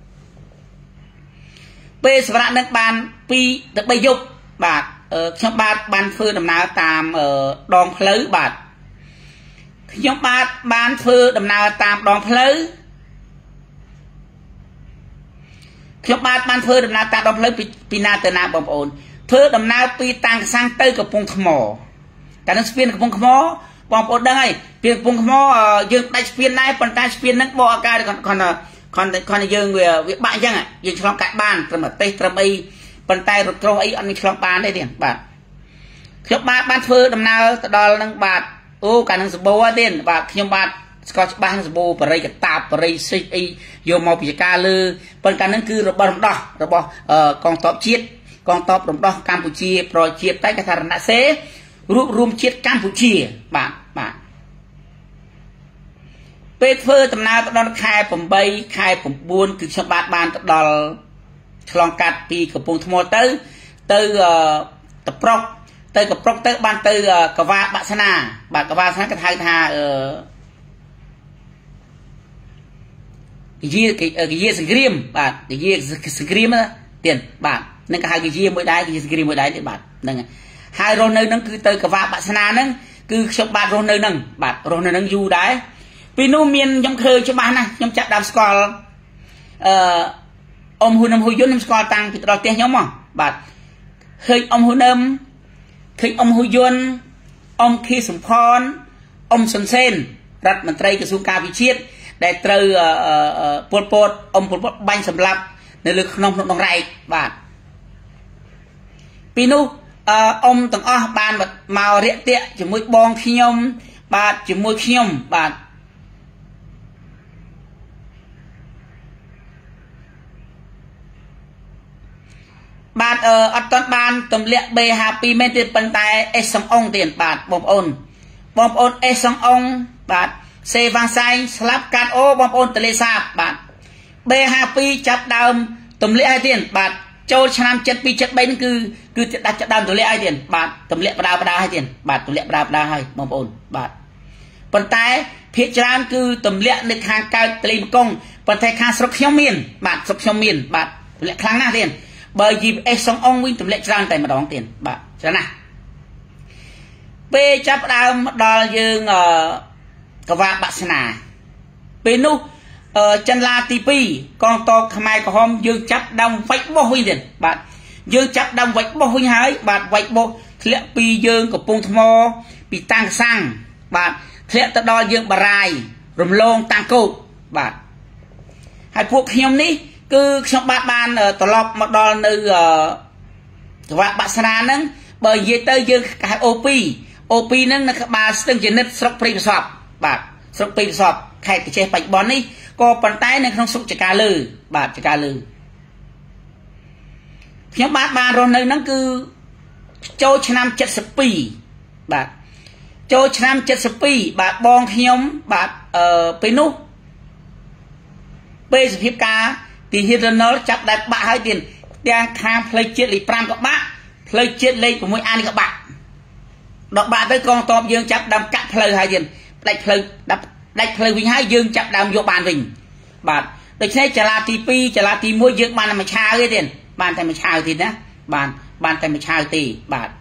ពេលសម្រាប់នឹងបាន2ទៅ3យប់បាទខ្ញុំបាទបានធ្វើដំណើរតាមដងផ្លូវបាទខ្ញុំបាទបានធ្វើដំណើរតាមដងផ្លូវពីណាទៅណាបងប្អូនធ្វើដំណើរពីតាំងកសាំងទៅកំពង់ថ្មកាលនោះស្ពានកំពង់ថ្មបងប្អូនដឹងហើយស្ពានកំពង់ថ្មយើងដាច់ស្ពានដែរប៉ុន្តែស្ពានហ្នឹងបកអាកាសគាត់យើងវាបាក់អញ្ចឹងយើងឆ្លងកាត់បានត្រឹមប្រទេសត្រឹមអីប៉ុន្តែរថក្រោះអីអត់មានឆ្លងបានទេបាទខ្ញុំបានធ្វើដំណើរទៅដល់ហ្នឹងបាទអូកាលហ្នឹងសម្បូរទៀតបាទខ្ញុំបាទស្គាល់ច្បាស់សម្បូរបរិយកតាបរិសិចអីយកមកពីការលើប៉ុន្តែហ្នឹងគឺរបស់រំដោះរបស់កងទ័ពជាតិកងទ័ពរំដោះកម្ពុជាប្រជាជាតិតែគេថារណសេរួមជាតិកម្ពុជាបាទពេលធ្វើដំណើរទៅដល់ខែ8ខែ9គឺខ្ញុំបានទៅដល់ឆ្លងកាត់ពីកំពង់ថ្មទៅតប្រុកទៅកំប្រុកទៅបានទៅកវាបាក់ស្នាបាទកវាស្នាគេហៅថាយាសង្គ្រាមបាទយាសង្គ្រាមទៀតបាទនឹងគេហៅយាមួយដែរយាសង្គ្រាមមួយដែរទៀតបាទហ្នឹងហើយរស់នៅហ្នឹងគឺទៅកវាបាក់ស្នាហ្នឹងគឺខ្ញុំបាទរស់នៅហ្នឹងបាទរស់នៅហ្នឹងយូរដែរពីនោះមានខ្ញុំឃើញច្បាស់ណាស់ខ្ញុំចាក់ដើមស្គាល់អ៊ំហ៊ូនឹមហ៊ូយុនខ្ញុំស្គាល់តាំងពីដល់ផ្ទះខ្ញុំមកបាទឃើញអ៊ំហ៊ូនឹមឃើញអ៊ំហ៊ូយុនអ៊ំខីសំផនអ៊ំសុនសេនរដ្ឋមន្ត្រីក្រសួងការវិជាតិដែលត្រូវពលពតអ៊ំពលពតបាញ់សម្លាប់នៅលើក្នុងដងរែកបាទពីនោះអ៊ំទាំងអស់បានមករាក់ទាក់ជាមួយបងខ្ញុំបាទជាមួយខ្ញុំបាទអត់ទាន់បានទម្លាក់ B52 មែនទេប៉ុន្តែអេសសំអងទៀតបាទបងប្អូនអេសសំអងបាទសេវាសៃស្លាប់កាត់អូបងប្អូនតលេសាបបាទ B52 ចាប់ដើមទម្លាក់ឲ្យទៀតបាទចូលឆ្នាំ72 73ហ្នឹងគឺដាច់ដើមទម្លាក់ឲ្យទៀតបាទទម្លាក់បដាឲ្យទៀតបាទទម្លាក់បដាឲ្យបងប្អូនបាទប៉ុន្តែភាគច្រើនគឺទម្លាក់នៅខាងកើតទលេបកុងប៉ុន្តែខាងស្រុកខ្ញុំមានបាទស្រុកខ្ញុំមានបាទទម្លាក់ខ្លាំងណាស់ទៀតបើ GPS សងអងវិញទម្លាក់ច្រើនតែម្ដងទៀតបាទច្រើនណាស់ពេលចាប់ដើមដល់យើងកវាបាក់ស្នាពេលនោះចិនឡាទី2កងទ័ពខ្មែរក្រហមយើងចាប់ដើមវាច់បោះវិញទៀតបាទយើងចាប់ដើមវាច់បោះវិញហើយបាទវាច់បោះធ្លាក់ពីយើងកំពង់ថ្មពីតាំងសាំងបាទធ្លាក់ទៅដល់យើងបារាយរំលងតាំងកោកបាទហើយពួកខ្ញុំនេះគឺខ្ញុំបានត្រឡប់មកដល់នៅកវាបាក់ស្នាហ្នឹងបើនិយាយទៅយើងហៅ OP ហ្នឹងនៅក្បាលស្ទឹងជានិតស្រុកព្រៃប្រសពបាទស្រុកព្រៃប្រសពខេត្តកញ្ចេះបច្ចុប្បន្ននេះក៏ប៉ុន្តែនៅក្នុងស្រុកចកាលើបាទចកាលើខ្ញុំបានរស់នៅហ្នឹងគឺចូលឆ្នាំ72បាទចូលឆ្នាំ72បាទបងខ្ញុំបាទពេលនោះពេលសភាពការទីហ៊ីរ៉ាណុលចាប់ដែរបាក់ហើយទៀតទាំងខាងផ្លូវជាតិលេខ5ក៏បាក់ផ្លូវជាតិលេខ6អានក៏បាក់ដល់បាក់ទៅកងទ័ពយើងចាប់ដើមកាក់ផ្លូវហើយទៀតដាច់ផ្លូវវិញហើយយើងចាប់ដើមយកបានវិញបាទដូច្នេះចលាទី2ចលាទី1យើងបានតែមួយឆាវទេទៀតបានតែមួយឆាវទៀតណាបានតែមួយឆាវទេ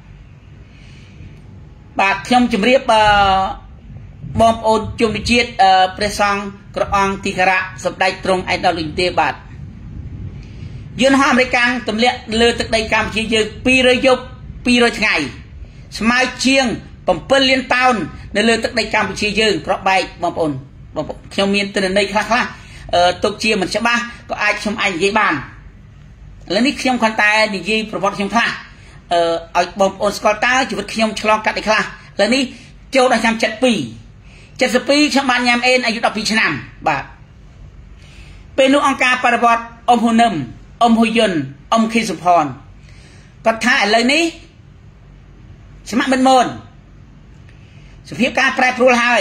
បាទខ្ញុំជម្រាបបងប្អូនជនជាតិព្រះសង្ឃព្រះអង្គទីការៈសម្ដេចទ្រង់ឯកឧត្តមលោកទេបាទយន្តហោះអាមេរិកទម្លាក់លើទឹកដីកម្ពុជាយើង200យប់200ថ្ងៃស្មើជាង7លានតោននៅលើទឹកដីកម្ពុជាយើងក្របែកបងប្អូនខ្ញុំមានទិន្នន័យខ្លះទុកជាមិនច្បាស់ក៏អាចខ្ញុំអាចនិយាយបានឥឡូវនេះខ្ញុំគ្រាន់តែនិយាយប្រវត្តិខ្ញុំខ្លះឲ្យបងប្អូនស្គាល់តើជីវិតខ្ញុំឆ្លងកាត់អីខ្លះឥឡូវនេះចូលដល់ឆ្នាំ72ខ្ញុំបានញ៉ាំអេនអាយុ12ឆ្នាំបាទពេលនោះអង្គការបរិវត្តអ៊ំហ៊ូនឹមអ៊ំហ៊ូយុនអ៊ំខីសុផនគាត់ថាឥឡូវនេះស្ម័គ្រមិនមុនសភាពការប្រែប្រួលហើយ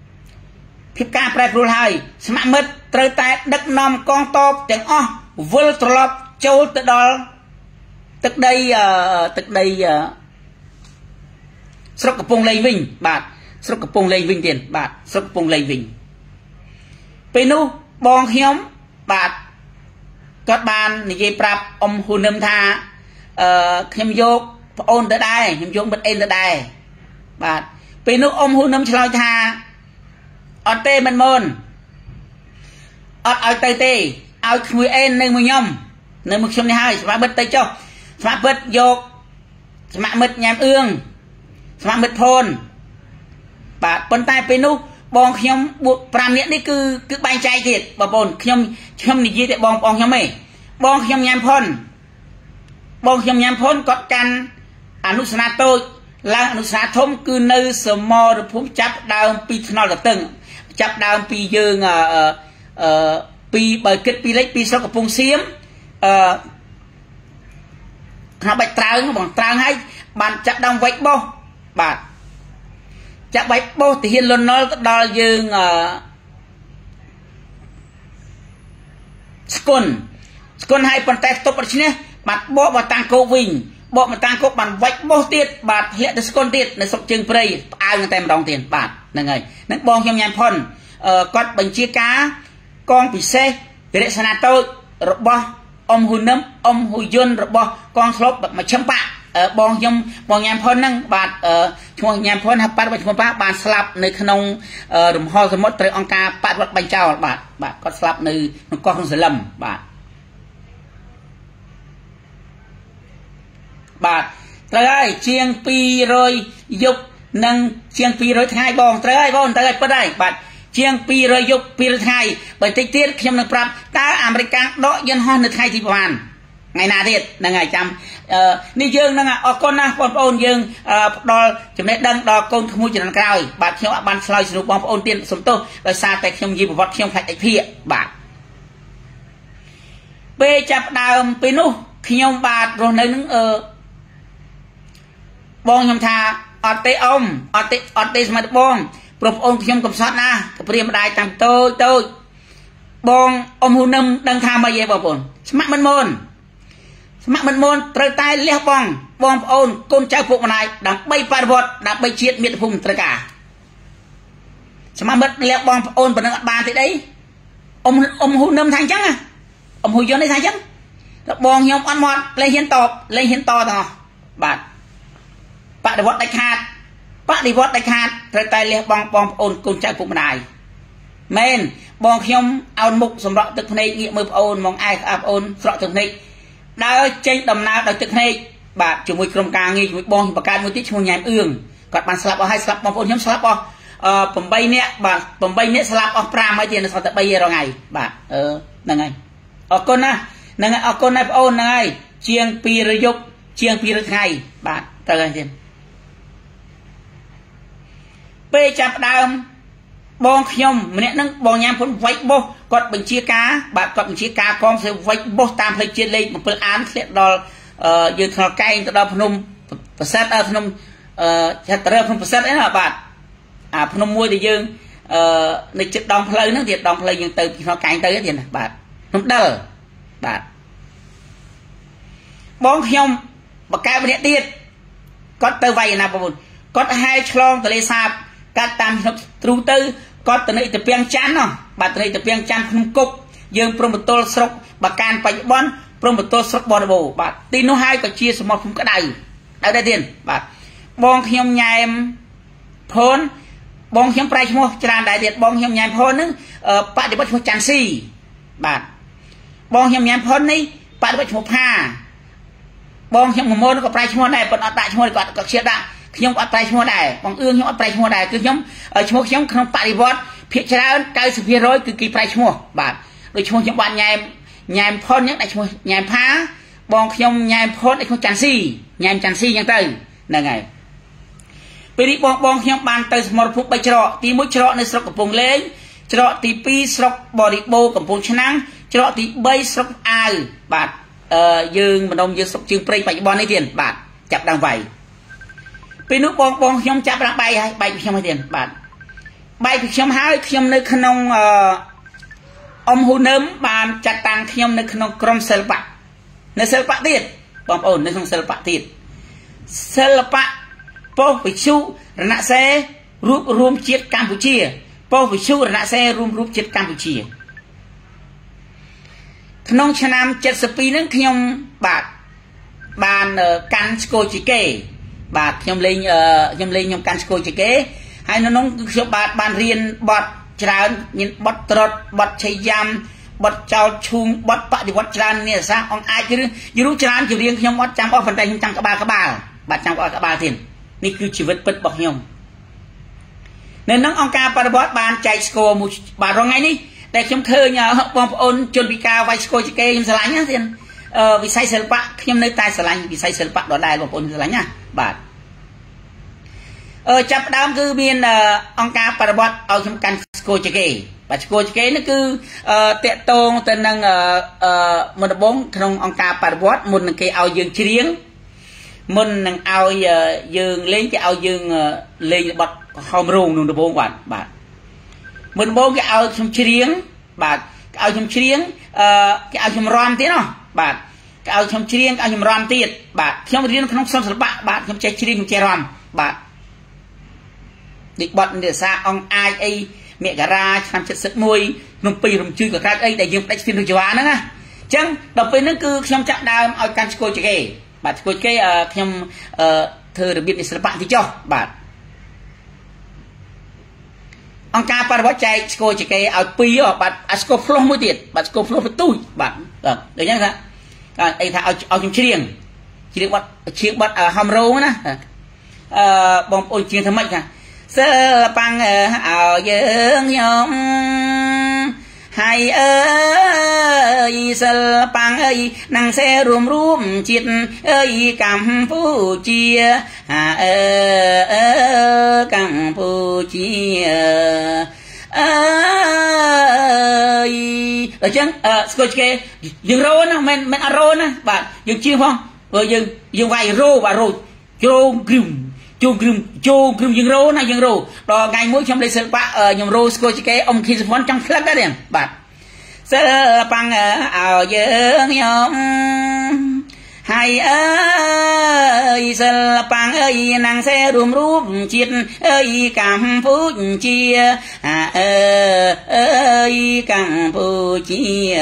ស្ម័គ្រមិត្តត្រូវតែដឹកនាំកងទ័ពទាំងអស់វិលត្រឡប់ចូលទៅដល់ទឹកដីស្រុកកំពង់លែងវិញបាទស្រុកកំពង់លែងវិញទៀតបាទស្រុកកំពង់លែងវិញពេលនោះបងខ្ញុំបាទគាត់បាននិយាយប្រាប់អ៊ំហ៊ូនឹមថាខ្ញុំយកប្អូនទៅដែរខ្ញុំយកមិត្តអេនទៅដែរបាទពេលនោះអ៊ំហ៊ូនឹមឆ្លើយថាអត់ទេមិនមុនអត់ឲ្យទៅទេឲ្យក្មួយអេននៅមួយខ្ញុំនៅមួយខ្ញុំនេះហើយស្មាមិត្តទៅចុះស្មាមិត្តយកស្មាមិត្តញ៉ាំអឿងស្មាមិត្តផូនបាទប៉ុន្តែពេលនោះបងខ្ញុំ5នាក់នេះគឺបែងចែកទៀតបងប្អូនខ្ញុំនិយាយតែបងប្អូនខ្ញុំទេបងខ្ញុំញ៉ាំផុនគាត់កាន់អនុស្នាតូចឡើងអនុស្នាធំគឺនៅសមរភូមិចាប់ដើមពីថ្នល់តតឹងចាប់ដើមពីយើងពីបើគិតពីលេខពីស្រុកកំពង់សៀមខាងបាច់ត្រើងបងត្រើងហើយបានចាប់ដើមវែកបោះបាទចាក់បៃបោះទាហានលន់នល់ទៅដល់យើងស្គុនឲ្យប៉ុន្តែទប់ដូច្នេះបាទបកតាំងគោវិញបកតាំងគោបានវាច់បោះទៀតបាទធ្លាក់ទៅស្គុនទៀតនៅស្រុកជើងព្រៃផ្អើងតែម្ដងទៀតបាទហ្នឹងហើយនឹងបងខ្ញុំញ៉ាំផុនគាត់បញ្ជាការកងពិសេសរក្សាតូចរបស់អ៊ំហ៊ូនឹមអ៊ំហ៊ូយុនរបស់កងស្លុបមកឈឹមបាក់បងខ្ញុំបងញ៉ាំផុនហ្នឹងបាទឈ្មោះញ៉ាំផុនហើយប៉ាត់របស់ឈ្មោះប៉ាបានស្លាប់នៅក្នុងរំហល់សមុទ្រត្រូវអង្គការបដិវត្តបាញ់ចោលបាទគាត់ស្លាប់នៅក្នុងកោះក្នុងសលឹមបាទត្រូវហើយជាង200យប់និងជាង200ថ្ងៃបងត្រូវហើយបងត្រូវហើយពិតហើយបាទជាង200យប់200ថ្ងៃបន្តិចទៀតខ្ញុំនឹងប្រាប់តើអាមេរិកដកយន្តហោះនៅថ្ងៃទីប្រហែលថ្ងៃណាទៀតហ្នឹងហើយចាំនេះយើងនឹងអរគុណណាស់បងប្អូនយើងផ្ដល់ចំណេះដឹងដល់កូនក្មួយជំនាន់ក្រោយបាទខ្ញុំអាចបានឆ្លើយសំណួរបងប្អូនទៀតសំទោសដោយសារតែខ្ញុំនិយាយប្រវត្តិខ្ញុំខ្លាចឯកភាកបាទពេលចាប់ដើមពេលនោះខ្ញុំបាទរស់នៅនឹងបងខ្ញុំថាអត់ទេអ៊ំអត់ទេស្មាត់បងប្រុសប្អូនខ្ញុំកំសត់ណាកព្រាម្ដាយតាំងតូចបងអ៊ំហ៊ូនឹមដឹងថាម៉េចឯងបងប្អូនស្ម័គ្រមិនមុនត្រូវតែលះបង់បងប្អូនកូនចៅពុកម្ដាយដើម្បីបរិវត្តដើម្បីជាតិមាតុភូមិត្រូវការស្ម័គ្រមិត្តលះបង់ប្អូនប៉ុណ្ណឹងអត់បានទេអីអ៊ំហ៊ូនឹមថាអញ្ចឹងអ៊ំហ៊ូយុននេះថាអញ្ចឹងបងខ្ញុំអត់មកលេងហ៊ានតទាំងអស់បាទបដិវត្តដាច់ខាតត្រូវតែលះបង់បងប្អូនកូនចៅពុកម្ដាយមែនបងខ្ញុំអោនមុខសម្រក់ទឹកភ្នែកងាកមើលប្អូនមកឯប្អូនស្រក់ទឹកភ្នែកដើរចេញដំណើរដោយទឹកភ្នែកបាទជាមួយក្រុមការងារជាមួយបងខ្ញុំបង្កើតមួយទៀតឈ្មោះញ៉ែមអឿងគាត់បានស្លាប់អស់ហើយស្លាប់បងប្អូនខ្ញុំស្លាប់អស់8នាក់បាទ8នាក់ស្លាប់អស់5ហើយទៀតនៅសល់តែ3រងថ្ងៃបាទហ្នឹងហើយអរគុណណាហ្នឹងហើយអរគុណណាស់បងអូនហ្នឹងហើយជាង200យប់ជាង200ថ្ងៃបាទទៅហើយទៀតពេលចាប់ដើមបងខ្ញុំម្នាក់ហ្នឹងបងញ៉ាំពុនវាច់បោះគាត់បញ្ជាការបាទគាត់បញ្ជាការកងស្រីវាច់បោះតាមផ្លូវជាតិលេខ7អានធ្លាក់ដល់យើងថ្នល់កែងទៅដល់ភ្នំប្រសិទ្ធភ្នំចាត់រើភ្នំប្រសិទ្ធឯណាបាទអាភ្នំមួយដែលយើងនៅចិត្តដងផ្លូវហ្នឹងទៀតដងផ្លូវយើងទៅថ្នល់កែងទៅទៀតណាបាទភ្នំដិលបាទបងខ្ញុំបកកែម្នាក់ទៀតគាត់ទៅវាយណាបងប្អូនគាត់ហែឆ្លងទន្លេសាបកាត់តាមខ្ញុំទ្រូទៅគាត់ទៅនៅទៅពាំងច័ន្ទបាទទៅទៅពាំងច័ន្ទក្នុងគុកយើងព្រមបន្ទល់ស្រុកបាកានបច្ចុប្បន្នព្រមបន្ទល់ស្រុកបរិបូរបាទទីនោះហើយក៏ជាសមុទ្រភូមិក្តៅដែរទៀតបាទបងខ្ញុំញ៉ែមផូនបងខ្ញុំប្រែឈ្មោះច្រើនដែរទៀតបងខ្ញុំញ៉ែមផូនហ្នឹងបដិវត្តឈ្មោះច័ន្ទស៊ីបាទបងខ្ញុំញ៉ែមផូននេះបដិវត្តឈ្មោះផាបងខ្ញុំមមុនក៏ប្រែឈ្មោះដែរប៉ុន្តែអត់ដាក់ឈ្មោះគាត់ក៏ខ្ជិលដាក់ខ្ញុំអត់ប្រែឈ្មោះដែរបងអឿងខ្ញុំអត់ប្រែឈ្មោះដែរគឺខ្ញុំឈ្មោះខ្ញុំក្នុងបរិវត្តភាគច្រើន 90% គឺគេប្រែឈ្មោះបាទដូចឈ្មោះខ្ញុំបាទញ៉ែមផុនអញ្ចឹងដាក់ឈ្មោះញ៉ែមផាបងខ្ញុំញ៉ែមផុនដាក់ឈ្មោះច័ន្ទស៊ីញ៉ែមច័ន្ទស៊ីអញ្ចឹងទៅហ្នឹងហើយពេលនេះបងខ្ញុំបានទៅសមរភូមិ3ច្រកទី1ច្រកនៅស្រុកកំពង់លេងច្រកទី2ស្រុកបរិបូរកំពង់ឆ្នាំងច្រកទី3ស្រុកអាវបាទយើងម្ដុំយើងស្រុកជើងព្រៃបច្ចុប្បន្ននេះទៀតបាទចាប់ដើមវាយពេលនោះបងខ្ញុំចាប់ដាក់បាយហើយបាយពីខ្ញុំហើយទៀតបាទបាយពីខ្ញុំហើយខ្ញុំនៅក្នុងអ៊ំហ៊ូនឹមបានចាត់តាំងខ្ញុំនៅក្នុងក្រុមសិល្បៈនៅសិល្បៈទៀតបងប្អូននៅក្នុងសិល្បៈទៀតសិល្បៈប៉ុស្តិ៍វិទ្យុរណសេររួបរวมជាតិកម្ពុជាប៉ុស្តិ៍វិទ្យុរណសេររួមជាតិកម្ពុជាក្នុងឆ្នាំ72ហ្នឹងខ្ញុំបាទបានកាន់ស្គរជាគេបាទខ្ញុំលេងខ្ញុំកាន់ស្គរជាគេហើយនៅនោះគឺខ្ញុំបានរៀនបទច្រើនមានបទត្រុតបទឆៃយ៉ាំបទចោលឈូងបទបដិវត្តច្រើននេះអាសាអង្គអាចឬយូរច្រើនជារៀងខ្ញុំអត់ចាំអស់ប៉ុន្តែខ្ញុំចាំក្បាលបាទចាំអស់ក្បាលទៀតនេះគឺជីវិតពិតរបស់ខ្ញុំនៅនឹងអង្គការបដិវត្តបានចែកស្គរមួយបាទរងថ្ងៃនេះដែលខ្ញុំឃើញបងប្អូនជនពិការវាយស្គរជាគេខ្ញុំស្រឡាញ់ណាទៀតវិស័យសិល្បៈខ្ញុំនៅតែស្រឡាញ់វិស័យសិល្បៈដដែលបងប្អូនស្រឡាញ់ណាបាទចាប់ដើមគឺមានអង្គការបដិវត្តឲ្យខ្ញុំកាន់ស្គរជាគេបាទស្គរជាគេនេះគឺតកតងទៅនឹងមុនដំបូងក្នុងអង្គការបដិវត្តមុននឹងគេឲ្យយើងច្រៀង mình năng ao dương lên cái ao dương lên bật hòm rùng nung đồ bạn bạn mình bố cái ao trong chiếng bạn cái ao trong chiếng cái ao trong ron thế nào bạn cái ao trong chiếng ao trong ron tiệt bạn trong riêng không xong rồi bạn trong chơi chiếng chơi ron bạn định bật để xa ông ai ấy mẹ gà ra làm chất sức môi nông pi nông chui của các ấy để dùng đánh phim đồ nữa nè chẳng đọc với nước cứ trong chặng đào ao can cô chơi bạn cô chơi trong thơ được biết để bạn thì cho bạn ông ca para bó chạy cô chỉ cái ao pi ở bạn asco flow mới tiệt bạn asco flow với tôi bạn được nhá ra ấy thà ao trong chiếng bắt hầm rô nè bom ôi chiên thơm mạnh nè sơ băng ao dương nhom hai ơi sơ băng ơi nàng xe rùm chiết ơi Campuchia Campuchia ơi ở chân scotch kê dừng rô nè men rô nè bạn dừng chiên không rồi dừng vài rô và rô grim chô grim dừng rô nè dừng rô đó ngày mỗi trong đây sơ bạ nhầm rô scotch kê ông khi phun trong flag đó đèn bạn sơ băng ảo dương nhom hai ơi sơ băng ơi nàng xe rùm chiết ơi Campuchia ơi Campuchia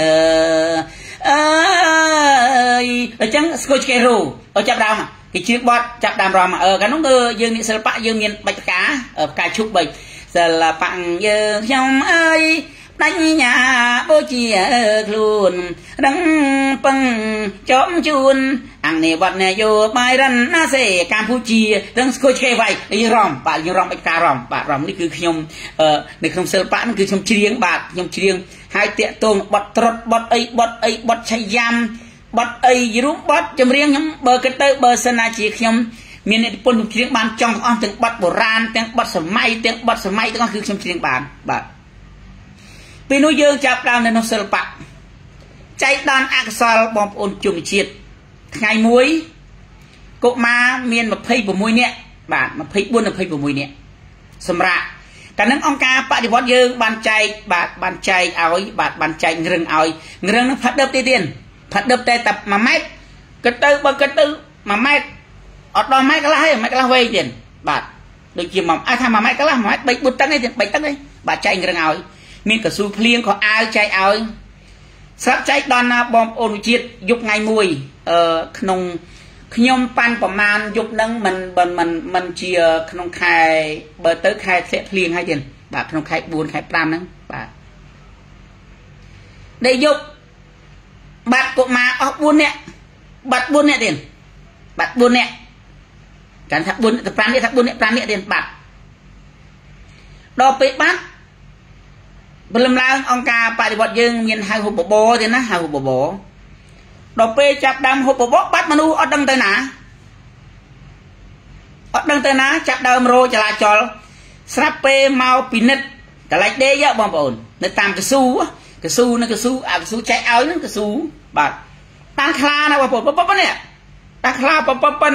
ơi ở chẳng scotch kê rô ở chắp đào mà cái chiếc bọt chắp đàm rò mà cái nó dương ní sơ bạ dương miền bạch cá ở cài trúc bạch sơ băng dương nhom ơi đánh nhà bố chia luôn đăng băng chóm chun ăn này vật này vô bài răn na sẽ Campuchia đăng scotch kê vậy đi ròm bạn như ròm bạch cá ròm bạn ròmនេះគឺខ្ញុំនេះក្នុងសិល្បៈគឺខ្ញុំច្រៀងបាទខ្ញុំច្រៀងហើយតាក់ទងបត់ត្រុតបត់អីបត់ឆៃយ៉ាំបត់អីរូបបត់ចម្រៀងខ្ញុំបើគិតទៅបើសិនណាជាខ្ញុំមានឥទ្ធិពលខ្ញុំច្រៀងបានចង់ទាំងអស់ទាំងបត់បុរាណទាំងបត់សម័យទាំងបត់សម័យទាំងអស់គឺខ្ញុំច្រៀងបានបាទពេលនោះយើងចាប់ដើមនៅក្នុងសិល្បៈចៃដន្យអក្សរបងប្អូនជនជាតិថ្ងៃមួយកុមារមាន26នាក់បាទ24 26នាក់សម្រាប់កាលនឹងអង្គការបដិវត្តយើងបានចែកបាទបានចែកឲ្យបាទបានចែករឹងឲ្យរឹងនឹងផាត់ដឹបទៀតផាត់ដឹបតែ1ម៉ែត្រគិតទៅបើគិតទៅ1ម៉ែត្រអត់ដល់ម៉ែត្រកន្លះទេម៉ែត្រកន្លះវែងទៀតបាទដូចជាថា1ម៉ែត្រកន្លះ1ម៉ែត្រ3 4តឹងទេ3តឹងទេបាទចែករឹងឲ្យមានកស៊ូភ្លៀងក៏អាវចែកឲ្យស្រាប់ចែកដល់ណាបងប្អូនជាតិយុគថ្ងៃមួយក្នុងខ្ញុំប៉ាន់ប្រមាណយុគហ្នឹងមិនជាក្នុងខែបើទៅខែធ្លាក់ភ្លៀងហើយទៀតបាទក្នុងខែ4ខែ5ហ្នឹងបាទដែលយុគបាត់កុមារអស់4នាក់បាត់4នាក់ទៀតបាត់4នាក់កាន់ថា4 5នាក់ថា4នាក់5នាក់ទៀតបាត់ដល់ពេលបាត់ព្រលឹមឡើងអង្គការបដិវត្តយើងមានហៅហូបបបទេណាហៅហូបបបដល់ពេលចាប់ដើមហូបបបបាត់មនុស្សអត់ដឹងទៅណាចាប់ដើមរោចរាចរស្រាប់ពេលមកពិនិត្យកន្លែងដេកបងប្អូននៅតាមកស៊ូអាកស៊ូចែកឲ្យហ្នឹងកស៊ូបាទតាំងខ្លាណាបងប្អូនប៉ុណ្ណេះតាំងខ្លាប៉ុន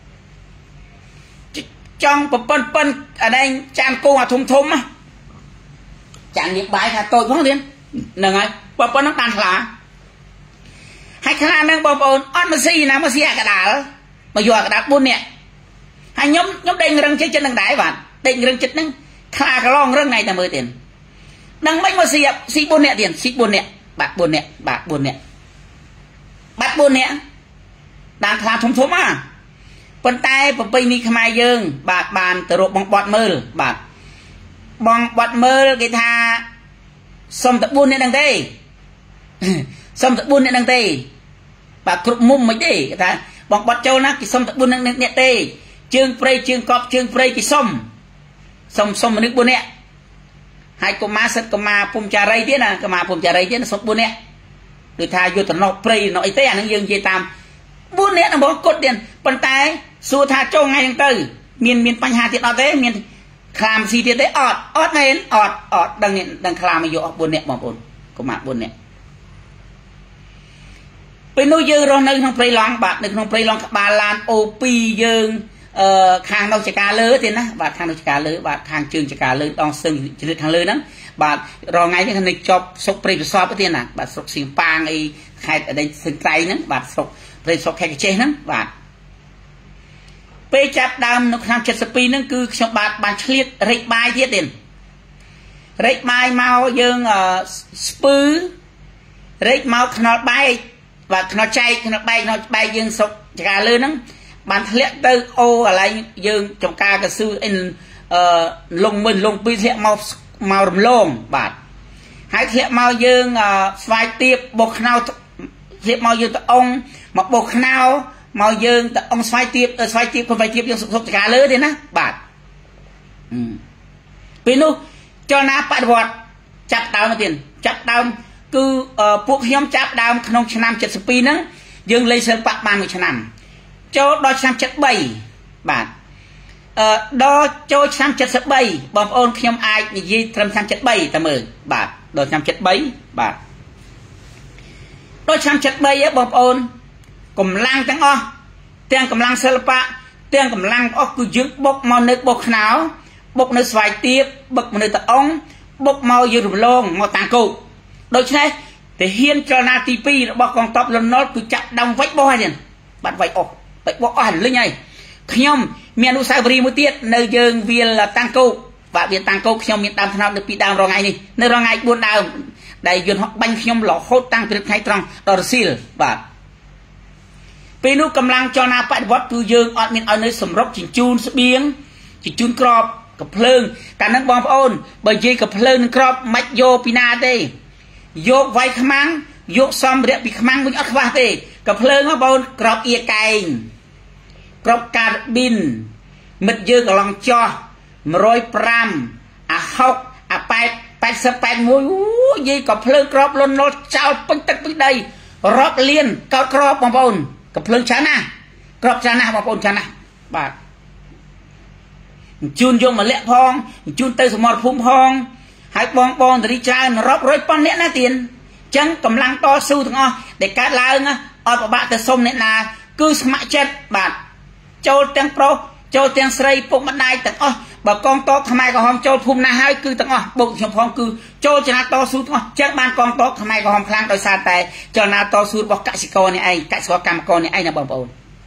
ចង់ប៉ុនអានេះចានគោអាធំណាចាននិយាយបាយថាតូចផងទៀតហ្នឹងហើយប៉ុណ្ណឹងតាំងខ្លាហើយខ្លាហ្នឹងបងប្អូនអត់មកស៊ីណាមកស៊ីអាកដាលមកយកអាកដាល4នាក់ហើយខ្ញុំដេញរឹងចិត្តនឹងដែរបាទដេញរឹងចិត្តហ្នឹងខ្លាកន្លងរឹងថ្ងៃតែមើលទៀតនឹងមិនមកស៊ី4នាក់ទៀតស៊ី4នាក់បាទ4នាក់បាទ4នាក់បាត់4នាក់តាមខ្លាធំហ่ะប៉ុន្តែប្រពៃណីខ្មែរយើងបាទបានទៅរកបងបត់មើលបាទបងបាត់មើលគេថាសុំតែ4នាក់ហ្នឹងទេសុំតែ4នាក់ហ្នឹងទេបាទគ្រប់មុំមិនទេគេថាបងបាត់ចូលណាគេសុំតែ4នាក់ទេជើងព្រៃជើងកប់ជើងព្រៃគេសុំមនុស្ស4នាក់ហើយកុមារសិតកុមារពុំចារីទៀតណាកុមារពុំចារីទៀតសុំ4នាក់ដូចថាយកតំណព្រៃនៅអីទេអាហ្នឹងយើងនិយាយតាម4នាក់ហ្នឹងបងគត់ទៀតប៉ុន្តែសួរថាចូលថ្ងៃហ្នឹងទៅមានបញ្ហាទៀតអត់ទេមានខ្លាមស៊ីទៀតទេអត់មែនអត់ដឹងខ្លាមមកយកអស់4នាក់បងប្អូនកុមារ4នាក់ពេលនោះយើងរស់នៅក្នុងព្រៃឡង់បាទនៅក្នុងព្រៃឡង់ក្បាលឡាន O2 យើងខាងនោះចកាលើទៀតណាបាទខាងនោះចកាលើបាទខាងជើងចកាលើដងស្ទឹងជ្រៀតខាងលើហ្នឹងបាទរងថ្ងៃនេះនៅជាប់ស្រុកព្រៃប្រសពទៀតណាបាទស្រុកសៀងប៉ាងអីខេត្តអីសឹងត្រៃហ្នឹងបាទស្រុកព្រៃស្រុកខេត្តកញ្ចេះហ្នឹងបាទពេលចាប់ដើមនៅឆ្នាំ72ហ្នឹងគឺខ្ញុំបាទបានឆ្លៀតរែកបាយទៀតទេរែកបាយមកយើងស្ពឺរែកមកខ្នល់បែកបាទខ្នល់ចែកខ្នល់បែកយើងស្រុកចកាលើហ្នឹងបានធ្លាក់ទៅអូកន្លែងយើងចំការកស៊ូអ៊ីនលងមិនលងពីធ្លាក់មករំលងបាទហើយធ្លាក់មកយើងស្វាយទៀបបុកខ្នោធ្លាក់មកយើងទៅអងមកបុកខ្នោមកយើងទៅអងស្វាយទៀបស្វាយទៀបយើងសុខចកាលើទេណាបាទពេលនោះចលនាបដិវត្តចាប់ដើមមកទៀតចាប់ដើមគឺពួកខ្ញុំចាប់ដើមក្នុងឆ្នាំ72ហ្នឹងយើងលេងសិល្បៈបានមួយឆ្នាំចូលដល់ឆ្នាំ73បាទដល់ចូលឆ្នាំ73បងប្អូនខ្ញុំអាចនិយាយត្រឹមឆ្នាំ73តែមើលបាទដល់ឆ្នាំ73បាទដល់ឆ្នាំ73បងប្អូនកម្លាំងទាំងអស់ទាំងកម្លាំងសិល្បៈទាំងកម្លាំងអស់គឺយើងបុកមកនៅបុកខ្នោបុកនៅស្វាយទៀបបុកនៅតអងបុកមកយើងរំលងមកតាំងគោកដូច្នេះទាហានចលនាទី2របស់កងទ័ពលន់នល់គឺចាប់ដើមវិចបោះហើយបាទវិចអស់បោះអស់លិញហើយខ្ញុំមានអនុស្សាវរីយ៍មួយទៀតនៅយើងវាលតាំងគោកបាទវាតាំងគោកខ្ញុំមានដើមថ្នោតនៅពីដើមរងថ្ងៃនេះនៅរងថ្ងៃ4ដើមដែលយន្តហោះបាញ់ខ្ញុំរហូតតាំងពីថ្ងៃត្រង់ដល់រសៀលបាទពេលនោះកម្លាំងចលនាបដិវត្តគឺយើងអត់មានឲ្យនៅសម្រុកជញ្ជូនស្បៀងជញ្ជូនក្របកំភ្លើងកាលហ្នឹងបងប្អូនបើនិយាយកំភ្លើងនឹងក្របមិនយកពីណាទេយកវាយខ្មាំងយកសំរៈពីខ្មាំងវិញអត់ខ្វះទេកំភ្លើងបងប្អូនក្របអៀកែងក្របការប៊ីនមិត្តយើងកន្លងចោះ105អា60អា80 81អូយយាយកំភ្លើងក្របលន់នល់ចោលពេញទឹកពេញដីរាប់លានកោតក្របបងប្អូនកំភ្លើងច្រើនណាស់ក្របច្រើនណាស់បងប្អូនច្រើនណាស់បាទជូនយកមកលាក់ផងជូនទៅសមរភូមិផងហើយបងតរីច្រើនរាប់រយប៉ុនអ្នកណាទៀតអញ្ចឹងកម្លាំងតស៊ូទាំងអស់ដែលកើតឡើងអត់ពិបាកទៅសុំអ្នកណាគឺស្ម័គ្រចិត្តបាទចូលទាំងប្រុសចូលទាំងស្រីពុកម្ដាយទាំងអស់បើកងទ័ពខ្មែរក្រហមចូលភូមិណាហើយគឺទាំងអស់បុកខ្ញុំផងគឺចូលចលនាតស៊ូទាំងអស់អញ្ចឹងបានកងទ័ពខ្មែរក្រហមខ្លាំងដោយសារតែចលនាតស៊ូរបស់កសិករនេះឯងកសិករកម្មករនេះឯងណាបងប្អូន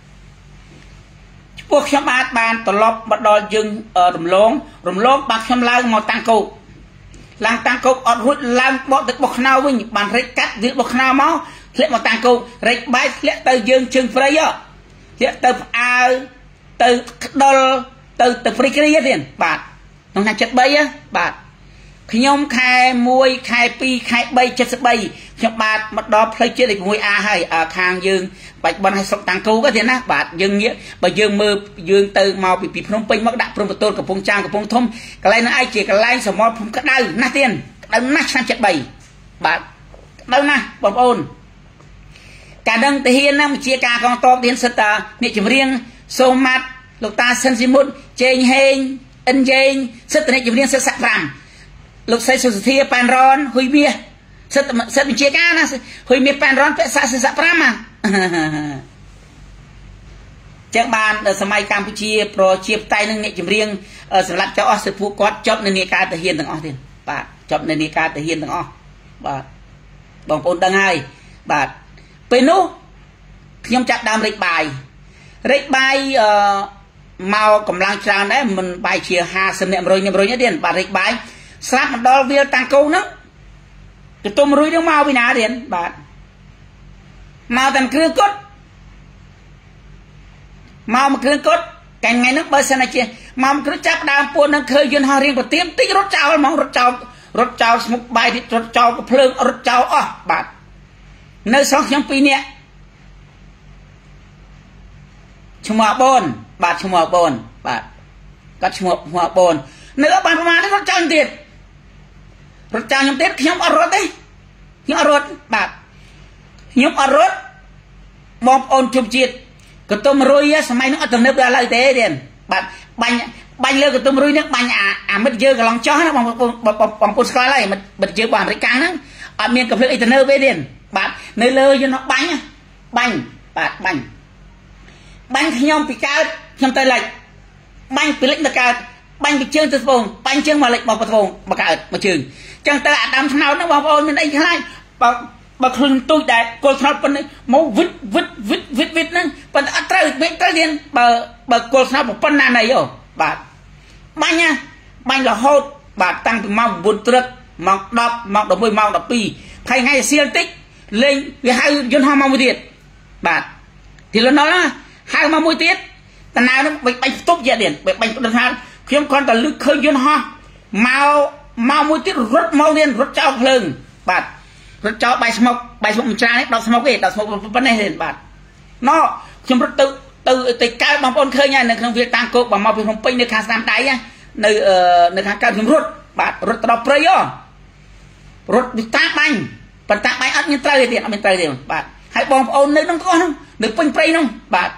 ពួកខ្ញុំបានត្រឡប់មកដល់យើងរំលងបាទខ្ញុំឡើងមកតាំងគោកឡើងតាំងគោកអត់រួចឡើងបកទឹកបោះខ្នោវិញបានរែកកាត់វាបោះខ្នោមកធ្លាក់មកតាំងគោករែកបែកធ្លាក់ទៅយើងជើងព្រៃធ្លាក់ទៅផ្អើទៅក្ដុលទៅព្រៃគ្រីទៀតបាទក្នុងឆ្នាំ73បាទខ្ញុំខែ1ខែ2ខែ3 73ខ្ញុំបាទមកដល់ផ្លូវជាតិលេខ 6A ហើយខាងយើងបាច់បនឲ្យស្រុកតាំងគោកទៀតណាបាទយើងងាកបើយើងមើលយើងទៅមកពីភ្នំពេញមកដាក់ព្រំប្រទល់កំពង់ចាមកំពង់ធំកន្លែងនោះឯងជាកន្លែងសមរភូមិក្តៅណាស់ទៀតក្តៅណាស់ឆ្នាំ73បាទក្តៅណាស់បងប្អូនការដឹងទាហានណាជាការកងទ័ពទាហានសិតតាអ្នកចម្រៀងសូម៉ាត់លោកតាសិនស៊ីមុតជេងហេងអិនយេងសិតតាអ្នកចម្រៀងសិតសាក់5លោកស្រីសុសធាប៉ែនរនហ៊ុយមាសសិតបញ្ជាការណាហ៊ុយមាសប៉ែនរនពាក់សាក់សិសាក់5ចឹងបានសម័យកម្ពុជាប្រជាបតៃនឹងអ្នកចម្រៀងសម្រាប់ចោលអស់សិពួកគាត់ជាប់នៅនាការទាហានទាំងអស់ទៀតបាទជាប់នៅនាការទាហានទាំងអស់បាទបងប្អូនដឹងហើយបាទពេលនោះខ្ញុំចាប់ដើមរែកបាយមកកម្លាំងច្រើនដែរមិនបាយជា50អ្នក100អ្នកទៀតបាទរែកបាយស្រាប់មកដល់វាលតាំងគោហ្នឹងកតុំរួយនឹងមកពីណាទៀតបាទមកតាំងគ្រឿងកុដមកគ្រឿងកុដកាញ់ថ្ងៃហ្នឹងបើសិនជាមកគ្រឿងចាប់ដើមពួកនឹងឃើញយន្តហោះរៀងប្រទៀមតិចរត់ចោលហ្មងរត់ចោលស្មុកបាយតិចរត់ចោលក៏ភ្លើងរត់ចោលអស់បាទនៅស្រុកខ្ញុំ2នាក់ឈ្មោះបូនបាទឈ្មោះបូនបាទគាត់ឈ្មោះបូននៅបានប្រមាណនេះរត់ចោលទៀតរត់ចោលខ្ញុំទៀតខ្ញុំអត់រត់ទេខ្ញុំអត់រត់បាទខ្ញុំអត់រត់បងប្អូនជុំជាតិកតុំរុយសម័យនោះអត់ទំនើបដល់ឡើយទេទៀតបាទបាញ់លើកតុំរុយនេះបាញ់អាមិត្តយើងកន្លងចោះណាបងប្អូនស្គាល់ហើយមិត្តយើងរបស់អាមេរិកហ្នឹងអត់មានកំភ្លើងអីទំនើបទេទៀតបាទនៅលើយន្តបាញ់ bánh bạt bánh khi nhom bị cao nhom tay lệch bánh bị lệch là cao bánh bị chương từ vùng bánh chương mà lệch vào vùng mà cao mà trường chẳng ta đã đâm nào nó vào mình đây khai bà khuyên tôi đại cô thọt bên máu vít nó bà đã trời bên tới liền bà cô thọt một phân này rồi bà bánh nha bánh là hốt bà tăng từ mong buồn trật mọc đọc mười mọc đọc pi thay ngay xiên tích lên vì hai dân hoa mong một tiết bà thì nó nói là hai mong một tiết tần nào nó bánh tốt dễ điện bánh tốt đơn hàng khi con ta lướt khơi dân hoa mau một tiết rất mau lên rất trao lưng bà rất trao bài smoke mình tra đấy đọc smoke vấn đề lên bà nóខ្ញុំរត់ទៅកើតបងប្អូនឃើញហើយនៅក្នុងវាតាមគោកបើមកពីភ្នំពេញនៅខាងស្ដាំដៃនៅខាងកើតខ្ញុំរត់បាទរត់ទៅដល់ព្រៃរត់តាមបាញ់ប៉ុន្តែបាញ់អត់មានត្រូវទេទៀតអត់មានត្រូវទេបាទហើយបងប្អូននៅក្នុងទាំងអស់នោះនៅពេញព្រៃនោះបាទ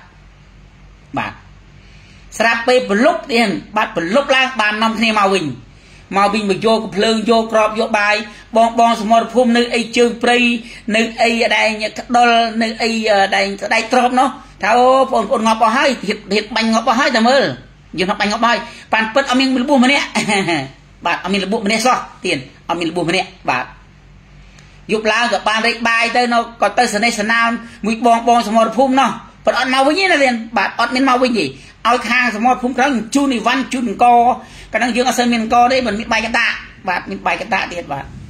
ស្រាប់ពេលប្រលប់ទៀតបាទប្រលប់ឡើងបាននាំគ្នាមកវិញមកយកកំភ្លើងយកក្របយកបាយបងសមរភូមិនៅអីជើងព្រៃនៅអីដែលក្ដុលនៅអីដែលស្ដែកត្រប់នោះថាអូបងប្អូនងាប់អស់ហើយទៀតបាញ់ងាប់អស់ហើយតែមើលយើងបាញ់ងាប់ហើយប៉ាន់ពិតអត់មានរបួសម្នាក់បាទអត់មានរបួសម្នាក់សោះទៀតអត់មានរបួសម្នាក់បាទយប់ឡើងក៏បានរែកបាយទៅនៅក៏ទៅសនេសនាមមួយបងសមរភូមិនោះប៉ុន្តែអត់មកវិញទេណាទៀតបាទអត់មានមកវិញទេឲ្យខាងសមរភូមិក្រឹងជូនអីវ៉ាន់ជូនអង្គកាលហ្នឹងយើងអត់សូវមានអង្គទេមិនមានបាយកតាបាទមានបាយកតាទៀត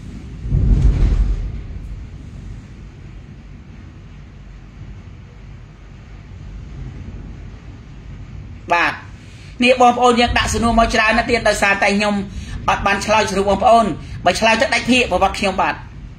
បាទនេះបងប្អូនយើងដាក់សំណួរមកច្រើនណាស់ទៀតដោយសារតែខ្ញុំអត់បានឆ្លើយសួរបងប្អូនបើឆ្លើយទៅដាច់ភាគប្រវត្តិខ្ញុំបាទ